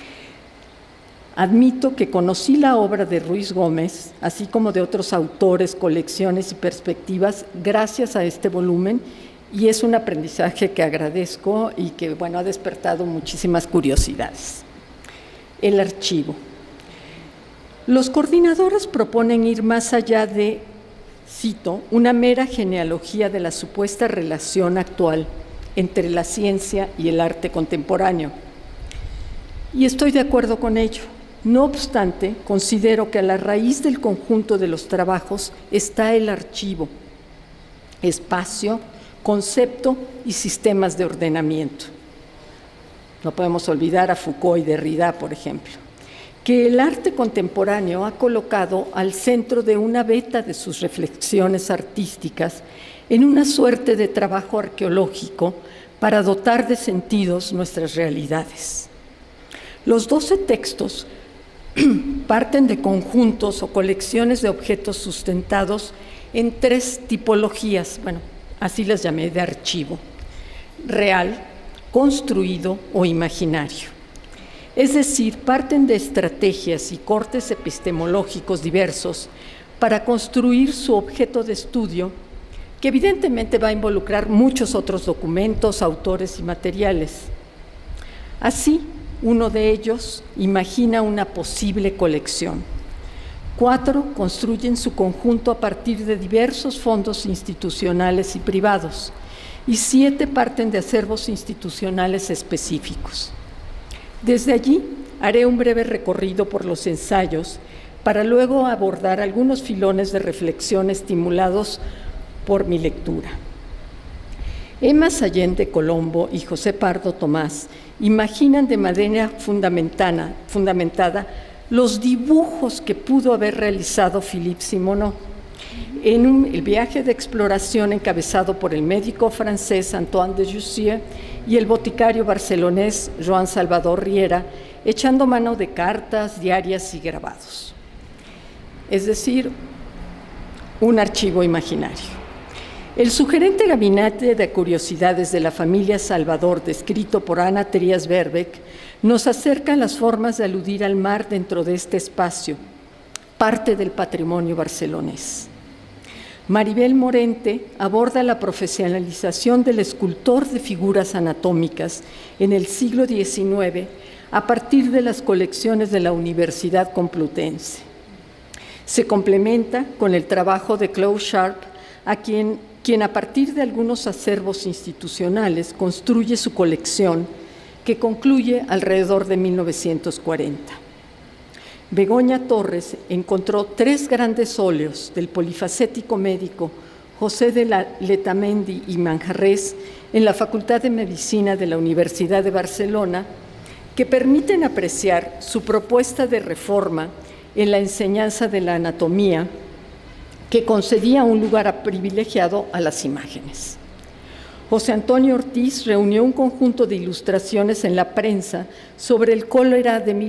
Admito que conocí la obra de Ruiz Gómez, así como de otros autores, colecciones y perspectivas, gracias a este volumen, y es un aprendizaje que agradezco y que, bueno, ha despertado muchísimas curiosidades. El archivo. Los coordinadores proponen ir más allá de, cito, una mera genealogía de la supuesta relación actual entre la ciencia y el arte contemporáneo. Y estoy de acuerdo con ello. No obstante, considero que a la raíz del conjunto de los trabajos está el archivo, espacio, concepto y sistemas de ordenamiento. No podemos olvidar a Foucault y Derrida, por ejemplo, que el arte contemporáneo ha colocado al centro de una beta de sus reflexiones artísticas en una suerte de trabajo arqueológico para dotar de sentidos nuestras realidades. Los 12 textos parten de conjuntos o colecciones de objetos sustentados en 3 tipologías, bueno, así las llamé, de archivo: real, construido o imaginario. Es decir, parten de estrategias y cortes epistemológicos diversos para construir su objeto de estudio, que evidentemente va a involucrar muchos otros documentos, autores y materiales. Así, uno de ellos imagina una posible colección. 4 construyen su conjunto a partir de diversos fondos institucionales y privados, y 7 parten de acervos institucionales específicos. Desde allí haré un breve recorrido por los ensayos para luego abordar algunos filones de reflexión estimulados por mi lectura. Emma Sallent de Colombo y José Pardo Tomás imaginan de manera fundamentada los dibujos que pudo haber realizado Philippe Simoneau en el viaje de exploración encabezado por el médico francés Antoine de Jussieu y el boticario barcelonés Joan Salvador Riera, echando mano de cartas, diarias y grabados. Es decir, un archivo imaginario. El sugerente gabinete de curiosidades de la familia Salvador, descrito por Ana Trías Verbeek, nos acerca a las formas de aludir al mar dentro de este espacio, parte del patrimonio barcelonés. Maribel Morente aborda la profesionalización del escultor de figuras anatómicas en el siglo XIX a partir de las colecciones de la Universidad Complutense. Se complementa con el trabajo de Claude Sharp, quien a partir de algunos acervos institucionales construye su colección, que concluye alrededor de 1940. Begoña Torres encontró 3 grandes óleos del polifacético médico José de Letamendi y Manjarrés en la Facultad de Medicina de la Universidad de Barcelona, que permiten apreciar su propuesta de reforma en la enseñanza de la anatomía, que concedía un lugar privilegiado a las imágenes. José Antonio Ortiz reunió un conjunto de ilustraciones en la prensa sobre el cólera de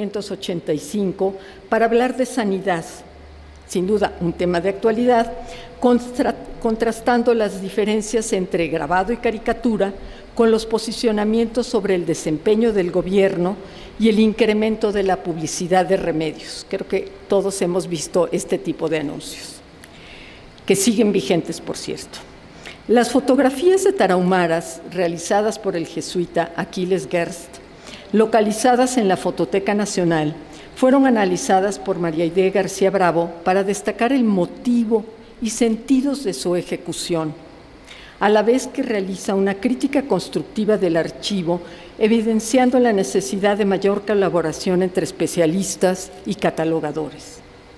1885 para hablar de sanidad, sin duda un tema de actualidad, contrastando las diferencias entre grabado y caricatura con los posicionamientos sobre el desempeño del gobierno y el incremento de la publicidad de remedios. Creo que todos hemos visto este tipo de anuncios, que siguen vigentes, por cierto. Las fotografías de tarahumaras realizadas por el jesuita Aquiles Gerst, localizadas en la Fototeca Nacional, fueron analizadas por María Aide García Bravo para destacar el motivo y sentidos de su ejecución, a la vez que realiza una crítica constructiva del archivo, evidenciando la necesidad de mayor colaboración entre especialistas y catalogadores.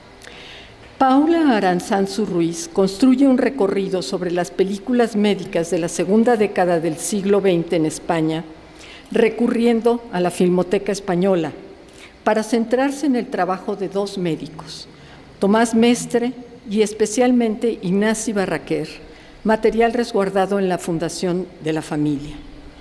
Paula Aranzanzu Ruiz construye un recorrido sobre las películas médicas de la segunda década del siglo XX en España, recurriendo a la Filmoteca Española, para centrarse en el trabajo de 2 médicos, Tomás Mestre y especialmente Ignasi Barraquer, material resguardado en la Fundación de la Familia.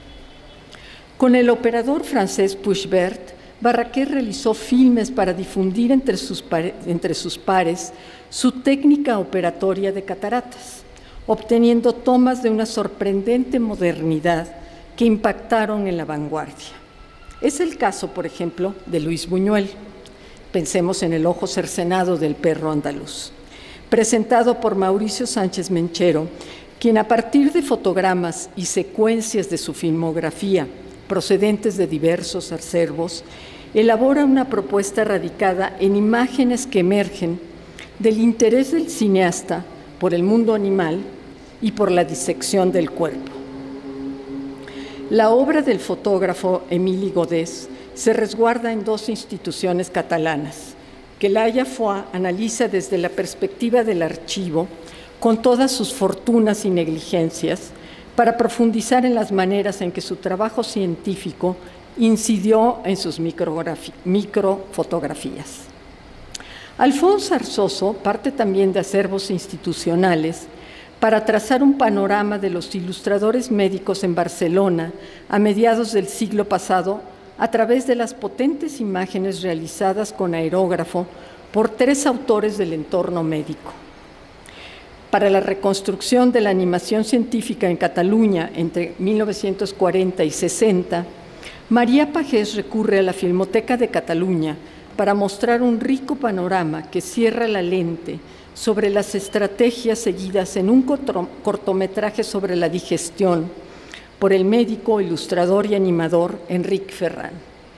Con el operador francés Puchbert, Barraquer realizó filmes para difundir entre sus pares su técnica operatoria de cataratas, obteniendo tomas de una sorprendente modernidad que impactaron en la vanguardia. Es el caso, por ejemplo, de Luis Buñuel. Pensemos en El ojo cercenado del perro andaluz, presentado por Mauricio Sánchez Menchero, quien a partir de fotogramas y secuencias de su filmografía procedentes de diversos acervos, elabora una propuesta radicada en imágenes que emergen del interés del cineasta por el mundo animal y por la disección del cuerpo. La obra del fotógrafo Émile Godez se resguarda en dos instituciones catalanas, que la Haya Foix analiza desde la perspectiva del archivo, con todas sus fortunas y negligencias, para profundizar en las maneras en que su trabajo científico incidió en sus microfotografías. Alfonso Arzoso parte también de acervos institucionales para trazar un panorama de los ilustradores médicos en Barcelona a mediados del siglo pasado a través de las potentes imágenes realizadas con aerógrafo por 3 autores del entorno médico. Para la reconstrucción de la animación científica en Cataluña entre 1940 y 60, María Pagés recurre a la Filmoteca de Cataluña para mostrar un rico panorama que cierra la lente sobre las estrategias seguidas en un cortometraje sobre la digestión por el médico, ilustrador y animador Enric Ferran.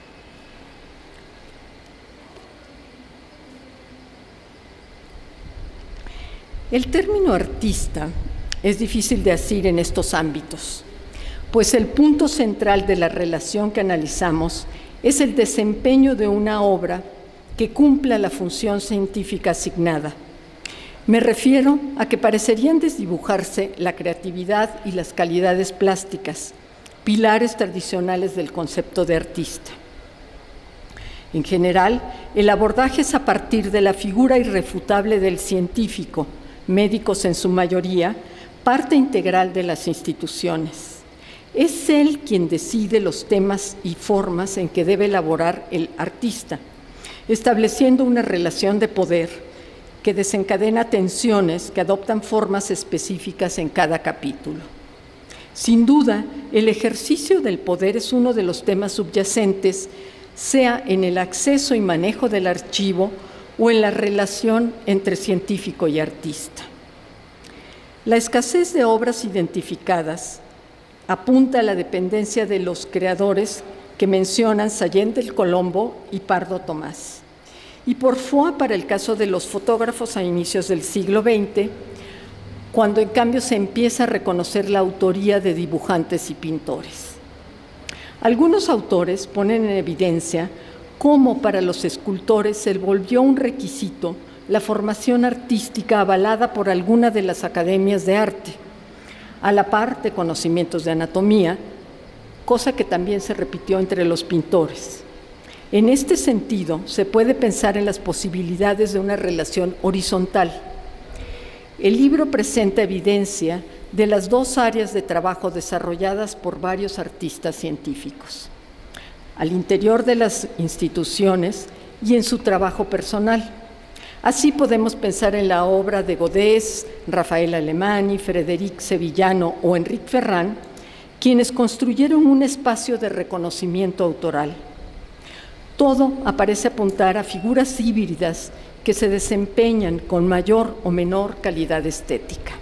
El término artista es difícil de asir en estos ámbitos, pues el punto central de la relación que analizamos es el desempeño de una obra que cumpla la función científica asignada. Me refiero a que parecerían desdibujarse la creatividad y las calidades plásticas, pilares tradicionales del concepto de artista. En general, el abordaje es a partir de la figura irrefutable del científico, médicos en su mayoría, parte integral de las instituciones. Es él quien decide los temas y formas en que debe elaborar el artista, estableciendo una relación de poder que desencadena tensiones que adoptan formas específicas en cada capítulo. Sin duda, el ejercicio del poder es uno de los temas subyacentes, sea en el acceso y manejo del archivo o en la relación entre científico y artista. La escasez de obras identificadas apunta a la dependencia de los creadores que mencionan Sallent del Colombo y Pardo Tomás. Y por Foix para el caso de los fotógrafos a inicios del siglo XX, cuando en cambio se empieza a reconocer la autoría de dibujantes y pintores. Algunos autores ponen en evidencia cómo para los escultores se volvió un requisito la formación artística avalada por alguna de las academias de arte, a la par de conocimientos de anatomía, cosa que también se repitió entre los pintores. En este sentido, se puede pensar en las posibilidades de una relación horizontal. El libro presenta evidencia de las dos áreas de trabajo desarrolladas por varios artistas científicos, al interior de las instituciones y en su trabajo personal. Así podemos pensar en la obra de Godés, Rafael Alemany, Frédéric Sevillano o Enric Ferran, quienes construyeron un espacio de reconocimiento autoral. Todo aparece apuntar a figuras híbridas que se desempeñan con mayor o menor calidad estética.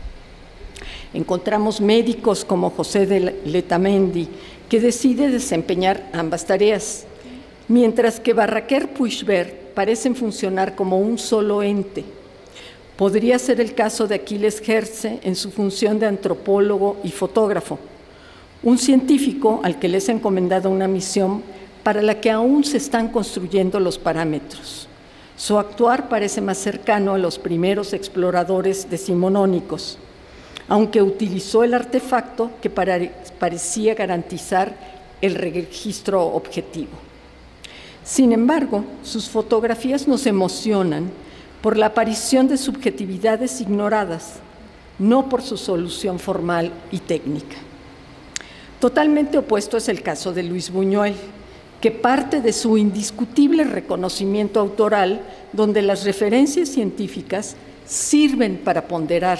Encontramos médicos como José de Letamendi, que decide desempeñar ambas tareas, mientras que Barraquer Puigvert parecen funcionar como un solo ente. Podría ser el caso de Aquiles Herze en su función de antropólogo y fotógrafo, un científico al que les ha encomendado una misión para la que aún se están construyendo los parámetros. Su actuar parece más cercano a los primeros exploradores decimonónicos, aunque utilizó el artefacto que parecía garantizar el registro objetivo. Sin embargo, sus fotografías nos emocionan por la aparición de subjetividades ignoradas, no por su solución formal y técnica. Totalmente opuesto es el caso de Luis Buñuel, que parte de su indiscutible reconocimiento autoral, donde las referencias científicas sirven para ponderar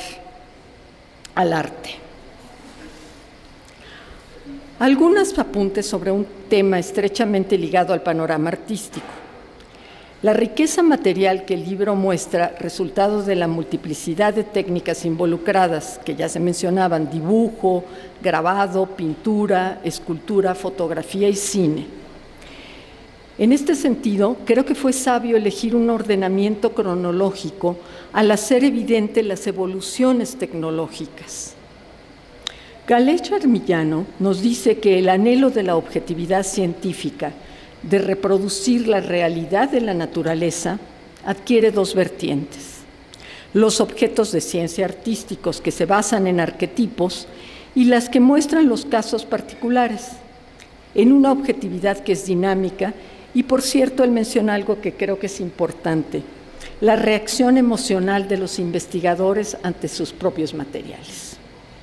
al arte. Algunos apuntes sobre un tema estrechamente ligado al panorama artístico. La riqueza material que el libro muestra, resultado de la multiplicidad de técnicas involucradas, que ya se mencionaban: dibujo, grabado, pintura, escultura, fotografía y cine. En este sentido, creo que fue sabio elegir un ordenamiento cronológico al hacer evidente las evoluciones tecnológicas. Galet Armillano nos dice que el anhelo de la objetividad científica de reproducir la realidad de la naturaleza adquiere dos vertientes: los objetos de ciencia artísticos que se basan en arquetipos y las que muestran los casos particulares, en una objetividad que es dinámica. Y por cierto, él menciona algo que creo que es importante: la reacción emocional de los investigadores ante sus propios materiales.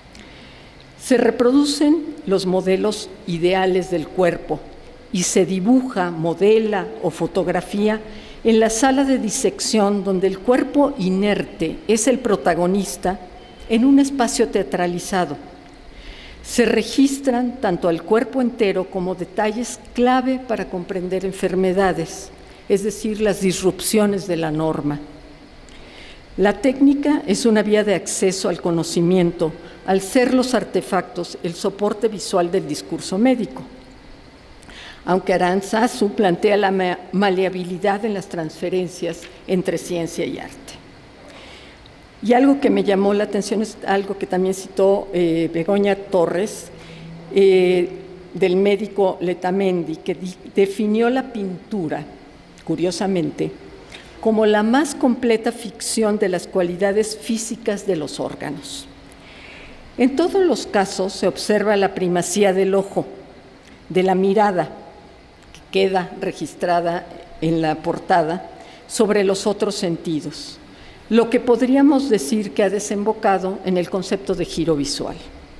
Se reproducen los modelos ideales del cuerpo y se dibuja, modela o fotografía en la sala de disección, donde el cuerpo inerte es el protagonista en un espacio teatralizado. Se registran tanto al cuerpo entero como detalles clave para comprender enfermedades, es decir, las disrupciones de la norma. La técnica es una vía de acceso al conocimiento, al ser los artefactos el soporte visual del discurso médico. Aunque Aranzazu plantea la maleabilidad en las transferencias entre ciencia y arte. Y algo que me llamó la atención es algo que también citó Begoña Torres, del médico Letamendi, que definió la pintura, curiosamente, como la más completa ficción de las cualidades físicas de los órganos. En todos los casos se observa la primacía del ojo, de la mirada, que queda registrada en la portada, sobre los otros sentidos, lo que podríamos decir que ha desembocado en el concepto de giro visual.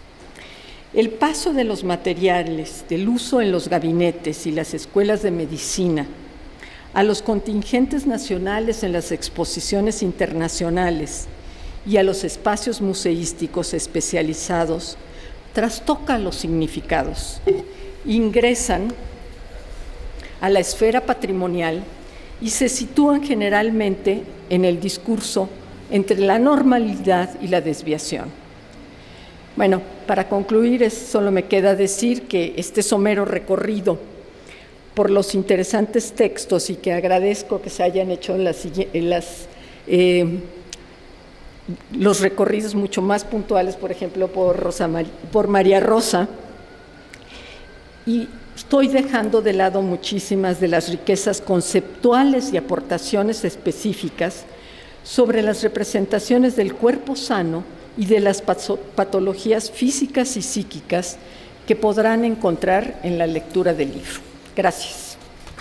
El paso de los materiales, del uso en los gabinetes y las escuelas de medicina, a los contingentes nacionales en las exposiciones internacionales y a los espacios museísticos especializados, trastoca los significados, ingresan a la esfera patrimonial y se sitúan generalmente en el discurso entre la normalidad y la desviación. Bueno, para concluir, solo me queda decir que este somero recorrido por los interesantes textos, y que agradezco que se hayan hecho los recorridos mucho más puntuales, por ejemplo, por María Rosa, y estoy dejando de lado muchísimas de las riquezas conceptuales y aportaciones específicas sobre las representaciones del cuerpo sano y de las patologías físicas y psíquicas que podrán encontrar en la lectura del libro. Gracias.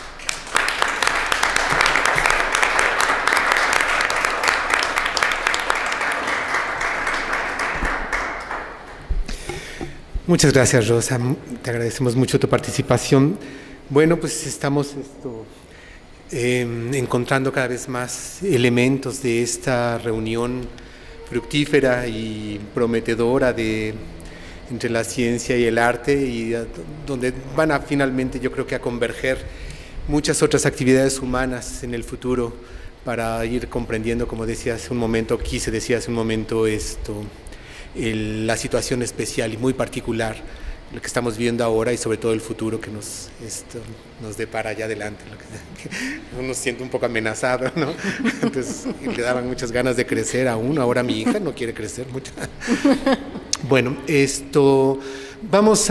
Muchas gracias, Rosa. Te agradecemos mucho tu participación. Bueno, pues estamos encontrando cada vez más elementos de esta reunión fructífera y prometedora entre la ciencia y el arte, y donde van a finalmente, yo creo que a converger muchas otras actividades humanas en el futuro para ir comprendiendo, como decía hace un momento, quise decir hace un momento, la situación especial y muy particular, lo que estamos viendo ahora y sobre todo el futuro que nos depara allá adelante. Uno se siente un poco amenazado, ¿no? Entonces le daban muchas ganas de crecer aún. Ahora mi hija no quiere crecer mucho. Bueno, vamos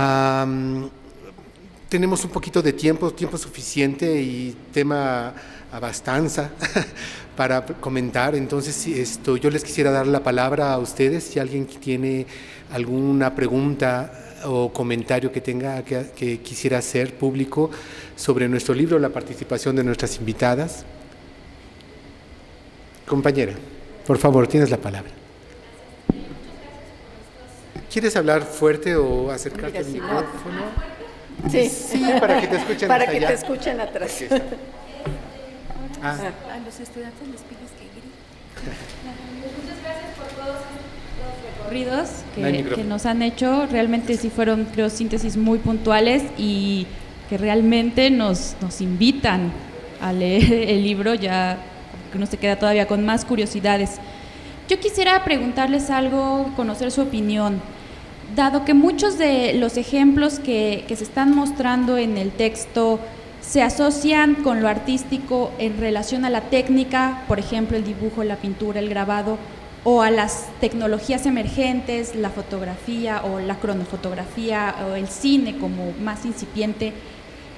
tenemos un poquito de tiempo suficiente y tema abastanza para comentar. Entonces, yo les quisiera dar la palabra a ustedes, si alguien tiene alguna pregunta o comentario que quisiera hacer público sobre nuestro libro, la participación de nuestras invitadas. Compañera, por favor, tienes la palabra. ¿Quieres hablar fuerte o acercarte al micrófono? Sí, para que te escuchen para hasta que allá. te escuchen atrás. A los estudiantes les pides que griten. Muchas gracias por todos los recorridos que nos han hecho. Realmente sí fueron, creo, síntesis muy puntuales y que realmente nos invitan a leer el libro, ya que uno se queda todavía con más curiosidades. Yo quisiera preguntarles algo, conocer su opinión. Dado que muchos de los ejemplos que se están mostrando en el texto se asocian con lo artístico en relación a la técnica, por ejemplo, el dibujo, la pintura, el grabado, o a las tecnologías emergentes, la fotografía o la cronofotografía o el cine como más incipiente,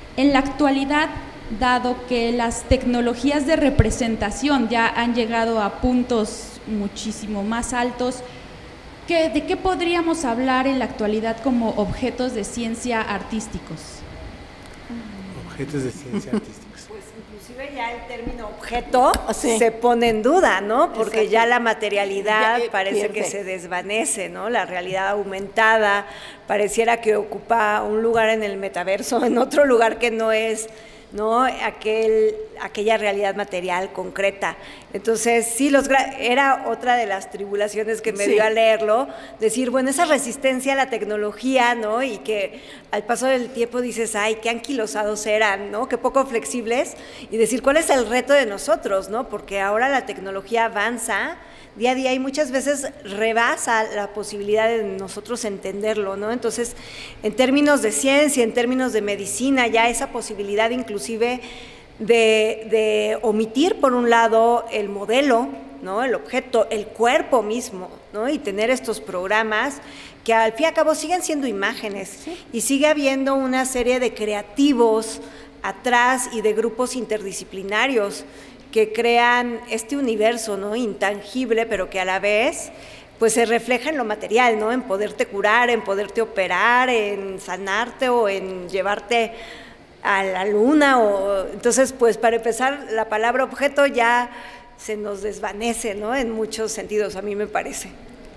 En la actualidad, dado que las tecnologías de representación ya han llegado a puntos muchísimo más altos, ¿de qué podríamos hablar en la actualidad como objetos de ciencia artísticos? Objetos de ciencia artísticos. Pues inclusive ya el término objeto se pone en duda, ¿no? Porque ya la materialidad parece que se desvanece, ¿no? La realidad aumentada pareciera que ocupa un lugar en el metaverso, en otro lugar que no es, ¿no? Aquella realidad material concreta. Entonces, sí, era otra de las tribulaciones que me dio a leerlo, decir, bueno, esa resistencia a la tecnología, ¿no? Y que al paso del tiempo dices, ay, qué anquilosados eran, ¿no? Qué poco flexibles, y decir, ¿cuál es el reto de nosotros, ¿no? Porque ahora la tecnología avanza día a día y muchas veces rebasa la posibilidad de nosotros entenderlo, ¿no? Entonces, en términos de ciencia, en términos de medicina, ya esa posibilidad inclusive de omitir por un lado el modelo, ¿no? El objeto, el cuerpo mismo, ¿no? Y tener estos programas que al fin y al cabo siguen siendo imágenes, y sigue habiendo una serie de creativos atrás y de grupos interdisciplinarios que crean este universo, ¿no? Intangible, pero que a la vez pues se refleja en lo material, ¿no? En poderte curar, en poderte operar, en sanarte o en llevarte a la luna. Entonces, pues para empezar, la palabra objeto ya se nos desvanece, ¿no? En muchos sentidos, a mí me parece.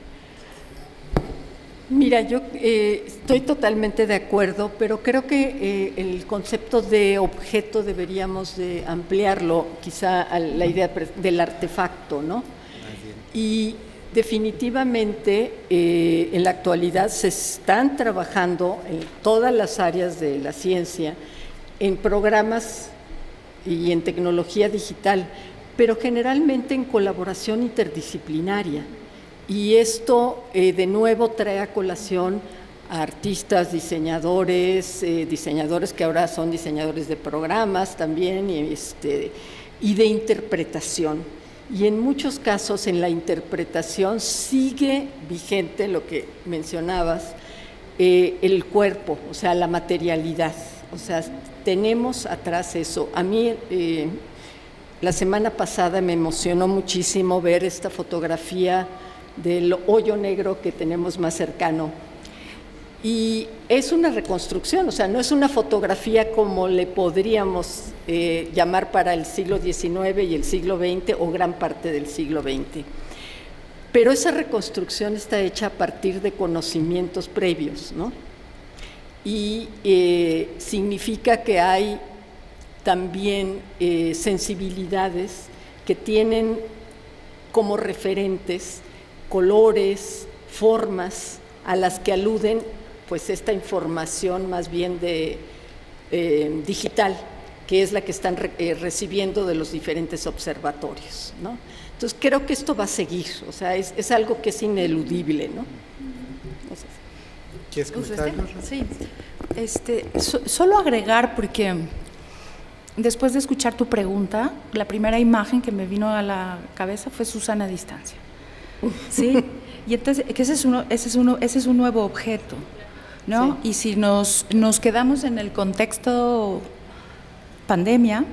Mira, yo estoy totalmente de acuerdo, pero creo que el concepto de objeto deberíamos de ampliarlo quizá a la idea del artefacto, ¿no? Y definitivamente en la actualidad se están trabajando en todas las áreas de la ciencia, en programas y en tecnología digital, pero generalmente en colaboración interdisciplinaria. Y esto de nuevo trae a colación a artistas, diseñadores, diseñadores que ahora son diseñadores de programas también, y de interpretación. Y en muchos casos en la interpretación sigue vigente lo que mencionabas, el cuerpo, o sea, la materialidad. O sea, tenemos atrás eso. A mí la semana pasada me emocionó muchísimo ver esta fotografía del hoyo negro que tenemos más cercano. Y es una reconstrucción, o sea, no es una fotografía como le podríamos llamar para el siglo XIX y el siglo XX o gran parte del siglo XX. Pero esa reconstrucción está hecha a partir de conocimientos previos, ¿no? Y significa que hay también sensibilidades que tienen como referentes colores, formas a las que aluden pues esta información más bien de digital, que es la que están recibiendo de los diferentes observatorios, ¿no? Entonces creo que esto va a seguir, o sea, es algo que es ineludible, ¿no? ¿Quieres comentar? Sí, solo agregar, porque después de escuchar tu pregunta, la primera imagen que me vino a la cabeza fue Susana a distancia. Sí, y entonces que ese es un nuevo objeto, ¿no? Sí. Y si nos quedamos en el contexto pandemia,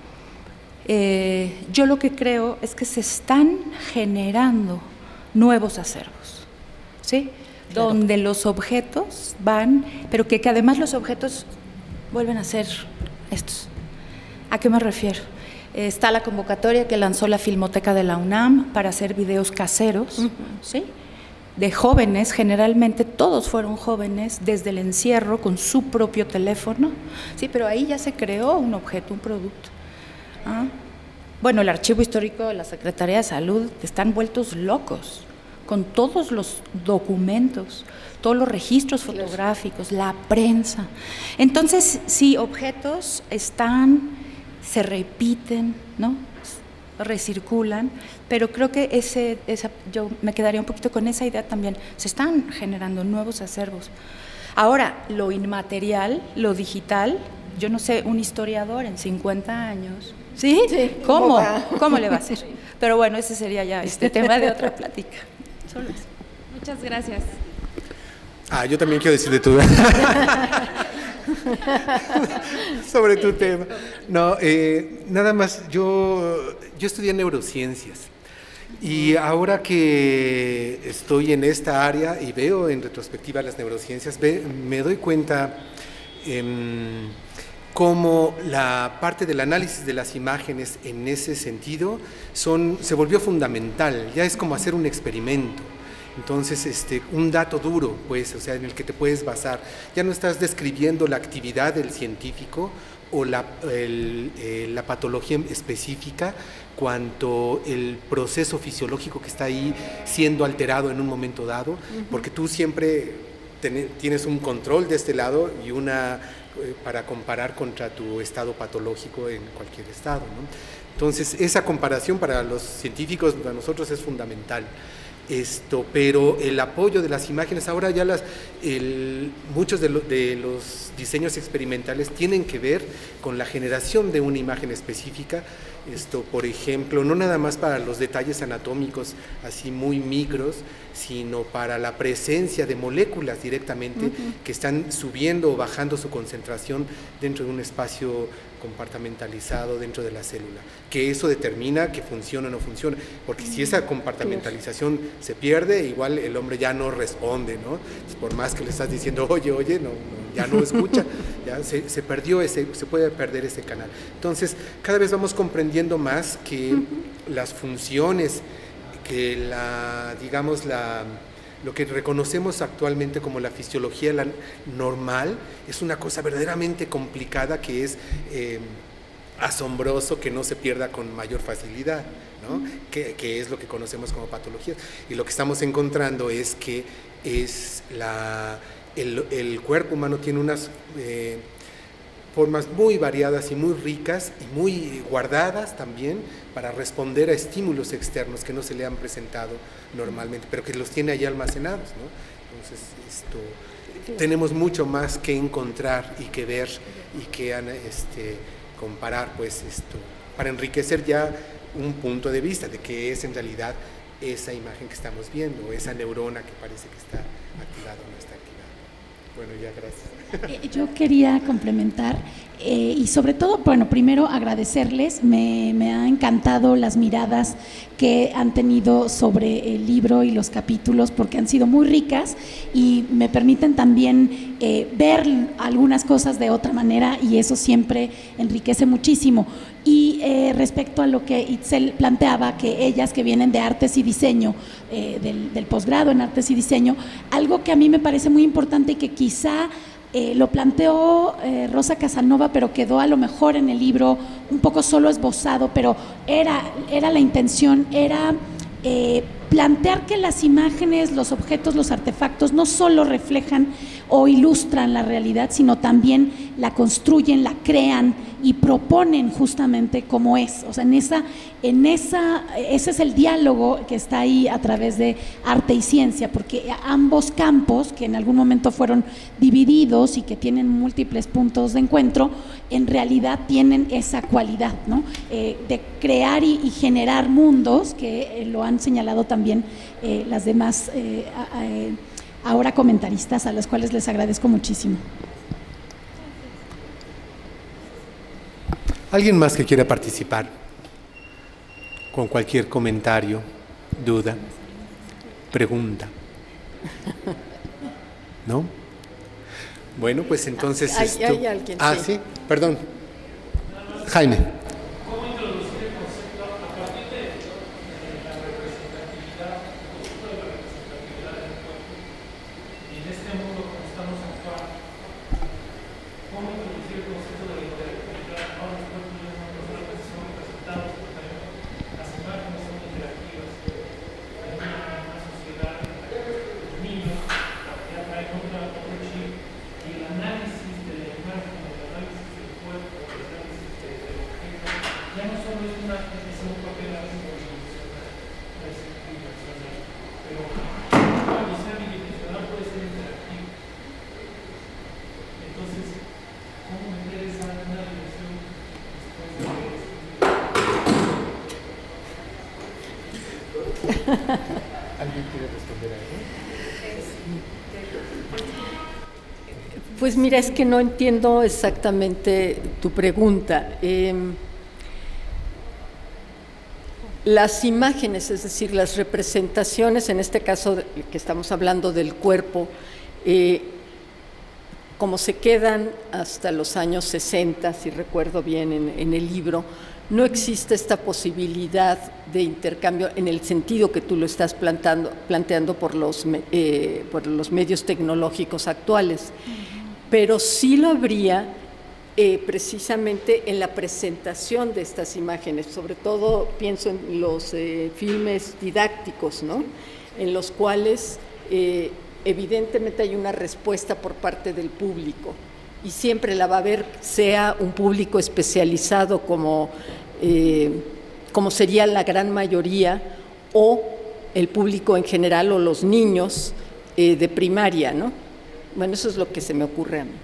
yo lo que creo es que se están generando nuevos acervos, ¿sí? Claro. Donde los objetos van, pero que además los objetos vuelven a ser estos. ¿A qué me refiero? Está la convocatoria que lanzó la Filmoteca de la UNAM para hacer videos caseros, ¿sí? De jóvenes, generalmente todos fueron jóvenes desde el encierro con su propio teléfono, sí, pero ahí ya se creó un objeto, un producto. ¿Ah? Bueno, el Archivo Histórico de la Secretaría de Salud están vueltos locos con todos los documentos, todos los registros fotográficos, la prensa. Entonces, sí, objetos se repiten, ¿no? Recirculan, pero creo que yo me quedaría un poquito con esa idea también. Se están generando nuevos acervos. Ahora, lo inmaterial, lo digital, yo no sé, un historiador en 50 años, ¿sí? Sí. ¿Cómo le va a hacer? Pero bueno, ese sería ya tema de otra plática. Solo eso. Muchas gracias. Yo también quiero decir de tu... sobre tu tema. No, nada más, yo estudié neurociencias y ahora que estoy en esta área y veo en retrospectiva las neurociencias, me doy cuenta cómo la parte del análisis de las imágenes en ese sentido se volvió fundamental, ya es como hacer un experimento. Entonces, un dato duro, pues, o sea, en el que te puedes basar. Ya no estás describiendo la actividad del científico o la patología específica, cuanto el proceso fisiológico que está ahí siendo alterado en un momento dado, porque tú siempre tienes un control de este lado y para comparar contra tu estado patológico en cualquier estado, ¿no? Entonces, esa comparación para los científicos, para nosotros es fundamental. Pero el apoyo de las imágenes, ahora ya muchos de los diseños experimentales tienen que ver con la generación de una imagen específica, por ejemplo, no nada más para los detalles anatómicos así muy micros, sino para la presencia de moléculas directamente que están subiendo o bajando su concentración dentro de un espacio compartimentalizado dentro de la célula, que eso determina que funciona o no funciona, porque si esa compartimentalización se pierde, igual el hombre ya no responde, ¿no? Por más que le estás diciendo, oye, no, ya no escucha, ya se perdió se puede perder ese canal. Entonces, cada vez vamos comprendiendo más que las funciones, que lo que reconocemos actualmente como la fisiología normal es una cosa verdaderamente complicada, que es asombroso que no se pierda con mayor facilidad, ¿no? Que es lo que conocemos como patologías. Y lo que estamos encontrando es que el cuerpo humano tiene unas formas muy variadas y muy ricas y muy guardadas también para responder a estímulos externos que no se le han presentado normalmente, pero que los tiene ahí almacenados, ¿no? Entonces, tenemos mucho más que encontrar y que ver y que comparar, pues, para enriquecer ya un punto de vista de qué es en realidad esa imagen que estamos viendo, esa neurona que parece que está activada o no está activada. Bueno, ya, gracias. Yo quería complementar y sobre todo, bueno, primero agradecerles, me ha encantado las miradas que han tenido sobre el libro y los capítulos, porque han sido muy ricas y me permiten también ver algunas cosas de otra manera, y eso siempre enriquece muchísimo. Y respecto a lo que Itzel planteaba, que ellas que vienen de artes y diseño, del posgrado en artes y diseño, algo que a mí me parece muy importante y que quizá lo planteó Rosa Casanova, pero quedó a lo mejor en el libro un poco solo esbozado, pero era la intención, era plantear que las imágenes, los objetos, los artefactos no solo reflejan o ilustran la realidad, sino también la construyen, la crean y proponen justamente cómo es. O sea, ese es el diálogo que está ahí a través de arte y ciencia, porque ambos campos, que en algún momento fueron divididos y que tienen múltiples puntos de encuentro, en realidad tienen esa cualidad, ¿no? De crear y generar mundos, que lo han señalado también las demás ahora comentaristas, a los cuales les agradezco muchísimo. ¿Alguien más que quiera participar? Con cualquier comentario, duda, pregunta. ¿No? Bueno, pues entonces hay alguien. Sí, perdón. Jaime. ¿Alguien quiere responder a eso? Pues mira, es que no entiendo exactamente tu pregunta. Las imágenes, es decir, las representaciones, en este caso que estamos hablando del cuerpo, como se quedan hasta los años 60, si recuerdo bien en el libro, no existe esta posibilidad de intercambio en el sentido que tú lo estás planteando por los medios tecnológicos actuales, pero sí lo habría precisamente en la presentación de estas imágenes, sobre todo pienso en los filmes didácticos, ¿no? En los cuales evidentemente hay una respuesta por parte del público y siempre la va a haber, sea un público especializado como sería la gran mayoría, o el público en general, o los niños de primaria, ¿no? Bueno, eso es lo que se me ocurre a mí.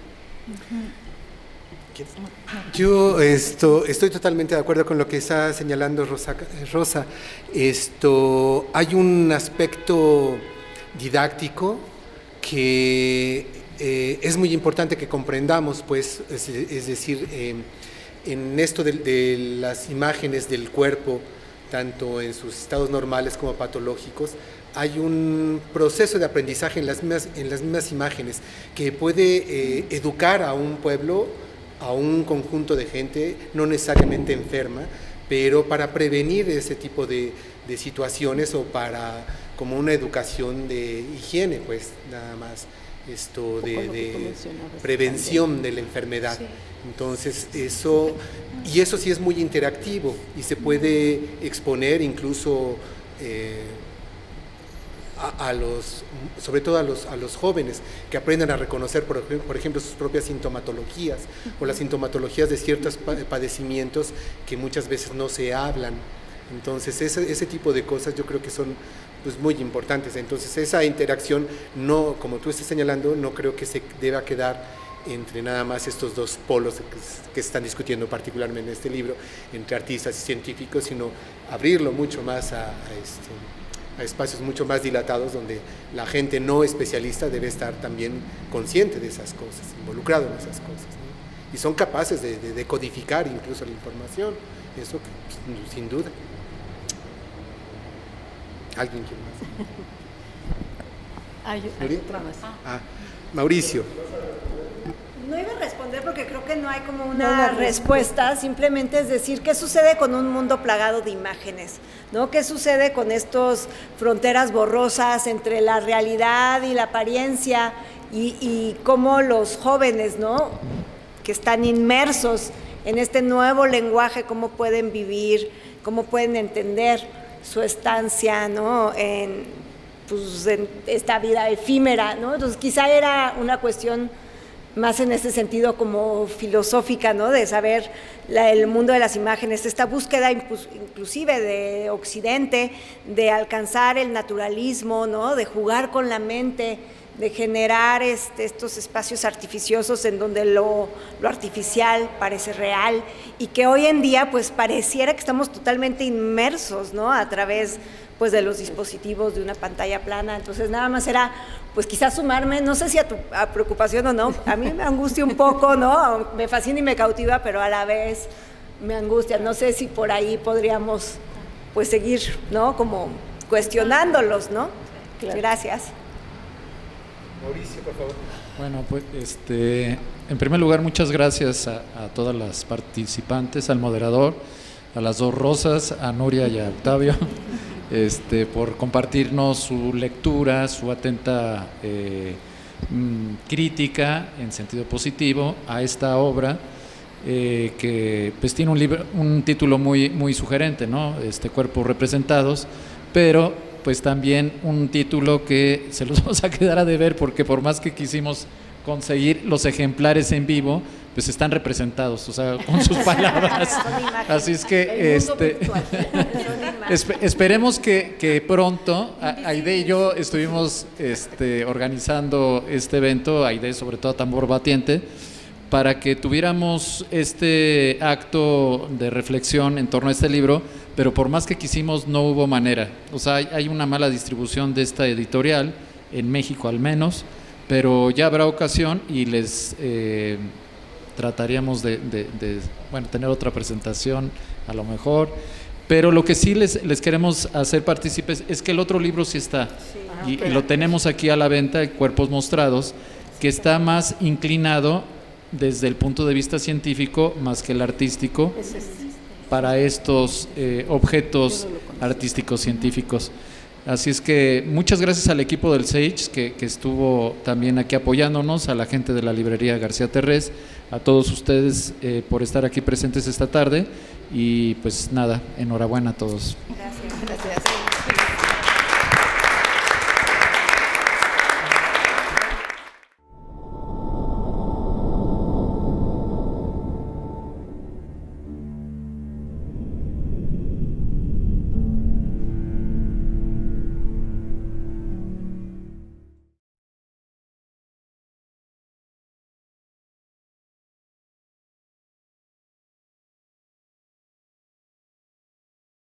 Yo estoy totalmente de acuerdo con lo que está señalando Rosa. Hay un aspecto didáctico que es muy importante que comprendamos, pues, es decir, en esto de las imágenes del cuerpo, tanto en sus estados normales como patológicos, hay un proceso de aprendizaje en las mismas imágenes que puede educar a un pueblo, a un conjunto de gente no necesariamente enferma, pero para prevenir ese tipo de situaciones, o como una educación de higiene, pues nada más, de prevención de la enfermedad. Sí. Entonces eso sí es muy interactivo y se puede exponer incluso sobre todo a los jóvenes, que aprendan a reconocer, por ejemplo, sus propias sintomatologías o las sintomatologías de ciertos padecimientos que muchas veces no se hablan. Entonces ese tipo de cosas yo creo que son, pues, muy importantes. Entonces esa interacción, no, como tú estás señalando, no creo que se deba quedar entre nada más estos dos polos que se están discutiendo particularmente en este libro, entre artistas y científicos, sino abrirlo mucho más a espacios mucho más dilatados, donde la gente no especialista debe estar también consciente de esas cosas, involucrado en esas cosas, ¿no? Y son capaces de codificar incluso la información, eso pues, sin duda. ¿Alguien quiere más? Hay otra más. Mauricio. No iba a responder porque creo que no hay como una respuesta, simplemente es decir, ¿qué sucede con un mundo plagado de imágenes? ¿No? ¿Qué sucede con estas fronteras borrosas entre la realidad y la apariencia, y cómo los jóvenes, ¿no?, que están inmersos en este nuevo lenguaje, cómo pueden vivir, cómo pueden entender su estancia, ¿no?, en esta vida efímera, ¿no? Entonces quizá era una cuestión más en ese sentido como filosófica, ¿no?, de saber el mundo de las imágenes, esta búsqueda inclusive de Occidente, de alcanzar el naturalismo, ¿no?, de jugar con la mente, de generar estos espacios artificiosos en donde lo artificial parece real, y que hoy en día pues pareciera que estamos totalmente inmersos, ¿no?, a través pues de los dispositivos, de una pantalla plana. Entonces nada más era pues quizás sumarme, no sé si a tu preocupación o no, a mí me angustia un poco, ¿no?, me fascina y me cautiva, pero a la vez me angustia, no sé si por ahí podríamos pues seguir, ¿no?, como cuestionándolos, ¿no? Claro. Gracias. Mauricio, por favor. Bueno, pues en primer lugar, muchas gracias a todas las participantes, al moderador, a las dos Rosas, a Nuria y a Octavio, por compartirnos su lectura, su atenta crítica en sentido positivo a esta obra, que pues tiene un título muy sugerente, ¿no?, Cuerpos representados, pero pues también un título que se los vamos a quedar a deber, porque por más que quisimos conseguir los ejemplares en vivo, pues están representados, o sea, con sus palabras. Así es que esperemos que pronto, Aide y yo estuvimos organizando este evento, Aide sobre todo a tambor batiente, para que tuviéramos este acto de reflexión en torno a este libro, pero por más que quisimos no hubo manera. O sea, hay una mala distribución de esta editorial, en México al menos, pero ya habrá ocasión y les trataríamos de tener otra presentación a lo mejor, pero lo que sí les queremos hacer partícipes es que el otro libro sí está, y lo tenemos aquí a la venta, Cuerpos Mostrados, que está más inclinado desde el punto de vista científico más que el artístico para estos objetos artísticos científicos. Así es que muchas gracias al equipo del SAGE que estuvo también aquí apoyándonos, a la gente de la librería García Terrés, a todos ustedes por estar aquí presentes esta tarde, y pues nada, enhorabuena a todos. Gracias.